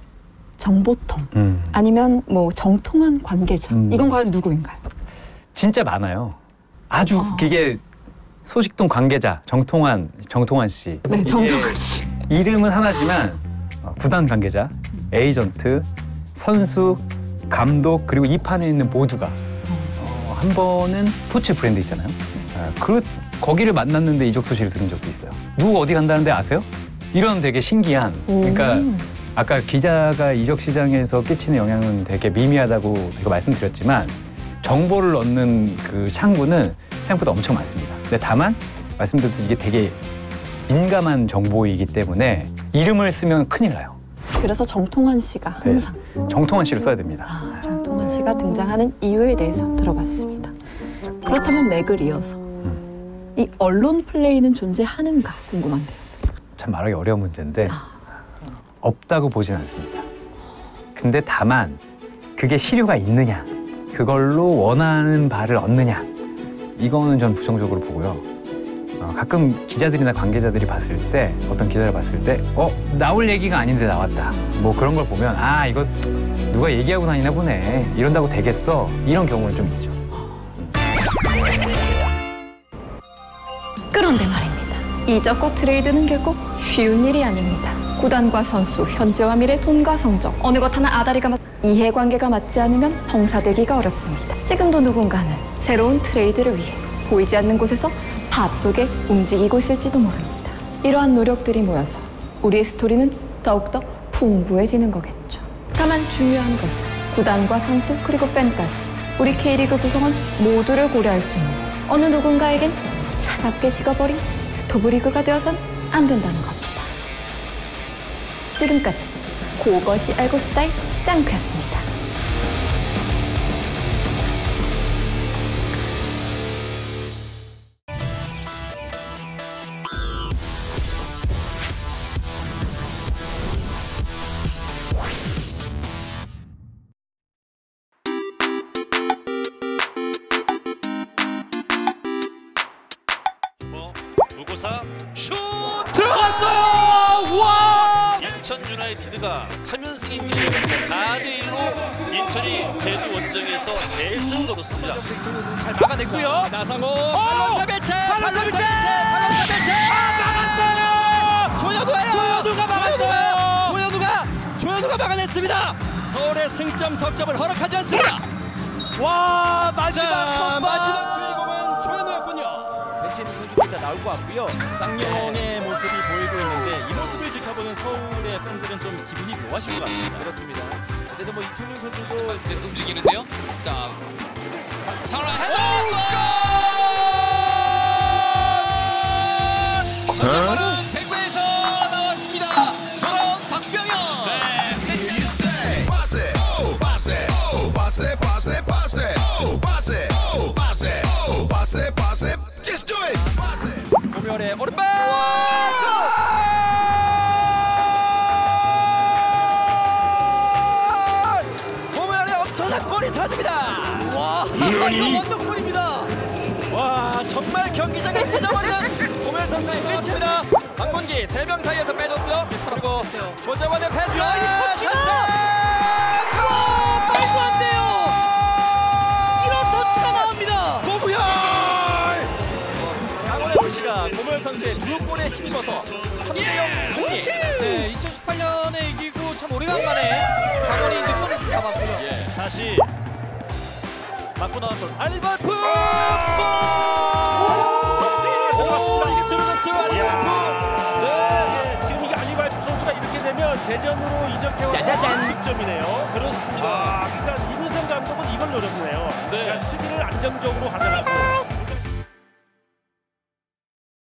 정보통 아니면 뭐 정통한 관계자 이건 과연 누구인가요? 진짜 많아요. 아주 그게 소식통 관계자 정통환 씨. 네, 정통환 씨. 이름은 하나지만 구단 관계자, 에이전트, 선수, 감독 그리고 이 판에 있는 모두가 한 번은 스포츠 브랜드 있잖아요. 거기를 만났는데 이적 소식을 들은 적도 있어요. 누구 어디 간다는데 아세요? 이런 되게 신기한. 그러니까 아까 기자가 이적 시장에서 끼치는 영향은 되게 미미하다고 제가 말씀드렸지만 정보를 얻는 그 창구는 생각보다 엄청 많습니다. 근데 다만 말씀드렸듯이 이게 되게 민감한 정보이기 때문에 이름을 쓰면 큰일 나요. 그래서 정통환 씨가 항상 정통환 씨를 써야 됩니다. 정통환 씨가 등장하는 이유에 대해서 들어봤습니다. 그렇다면 맥을 이어서 이 언론 플레이는 존재하는가 궁금한데요. 참 말하기 어려운 문제인데 없다고 보지는 않습니다. 근데 다만 그게 실효가 있느냐 그걸로 원하는 바를 얻느냐 이거는 전 부정적으로 보고요. 가끔 기자들이나 관계자들이 봤을 때 어떤 기사를 봤을 때 나올 얘기가 아닌데 나왔다 뭐 그런 걸 보면 이거 누가 얘기하고 다니나 보네 이런다고 되겠어 이런 경우는 좀 있죠. 그런데 말입니다. 이적과 트레이드는 결국 쉬운 일이 아닙니다. 구단과 선수, 현재와 미래, 돈과 성적 어느 것 하나 아다리가 이해관계가 맞지 않으면 성사되기가 어렵습니다. 지금도 누군가는 새로운 트레이드를 위해 보이지 않는 곳에서 바쁘게 움직이고 있을지도 모릅니다. 이러한 노력들이 모여서 우리의 스토리는 더욱더 풍부해지는 거겠죠. 다만 중요한 것은 구단과 선수 그리고 팬까지 우리 K리그 구성원 모두를 고려할 수 있는 어느 누군가에겐 차갑게 식어버린 스토브리그가 되어선 안 된다는 겁니다. 지금까지 그것이 알고 싶다의 짱크였습니다. 무고사 슛 들어갔어요. 와! 인천 유나이티드가 3연승인 지 4대1로 인천이 제주 원정에서 대승을 거뒀습니다. 잘 막아냈고요. 나상호 발로사 배치. 막았어요. 조현우가 막았어요. 조현우가 막아냈습니다. 서울의 승점 석점을 허락하지 않습니다. 와, 마지막 주인공은 조현우였군요. 배치는 선수도 일단 나올 것 같고요. 쌍용의 모습이 보이고 있는데 이 모습을 지켜보는 서울의 팬들은 좀 기분이 묘하실 것 같습니다. 그렇습니다. 어쨌든 뭐 이청용 선수도 이제 움직이는데요. 자, 상훈아 헤더! 대구에서 나왔습니다. 돌아온 박병현. 네, 고멸의 오른발. 골이 터집니다. 와, 이거 완전 골입니다. 와, 정말 경기장을 찢어버리는 고멜 선수의 끝입니다. 박문기 3명 사이에서 빼줬어요. 그리고 조재원의 패스. 야, 이 터치가! 말도 안 돼요. 이런 터치가 나옵니다. 고무열! 강원의 불씨가 고멜 선수의 두 골에 힘입어서 3대0 승리. 네, 2018년에 이기고 참 오래간만에 강원이 이제 손을 잡았고요. 예, 다시 맞고 나온 골. 알리바프! 골! 들어갔습니다. 이게 들어갔어요. 알리바프. 네, 지금 이게 알리바프 선수가 이렇게 되면 대전으로 이적해온 득점이네요. 그렇습니다. 그러니까 이민성 감독은 이걸 노렸네요. 그러니까 수비를 안정적으로 가져가고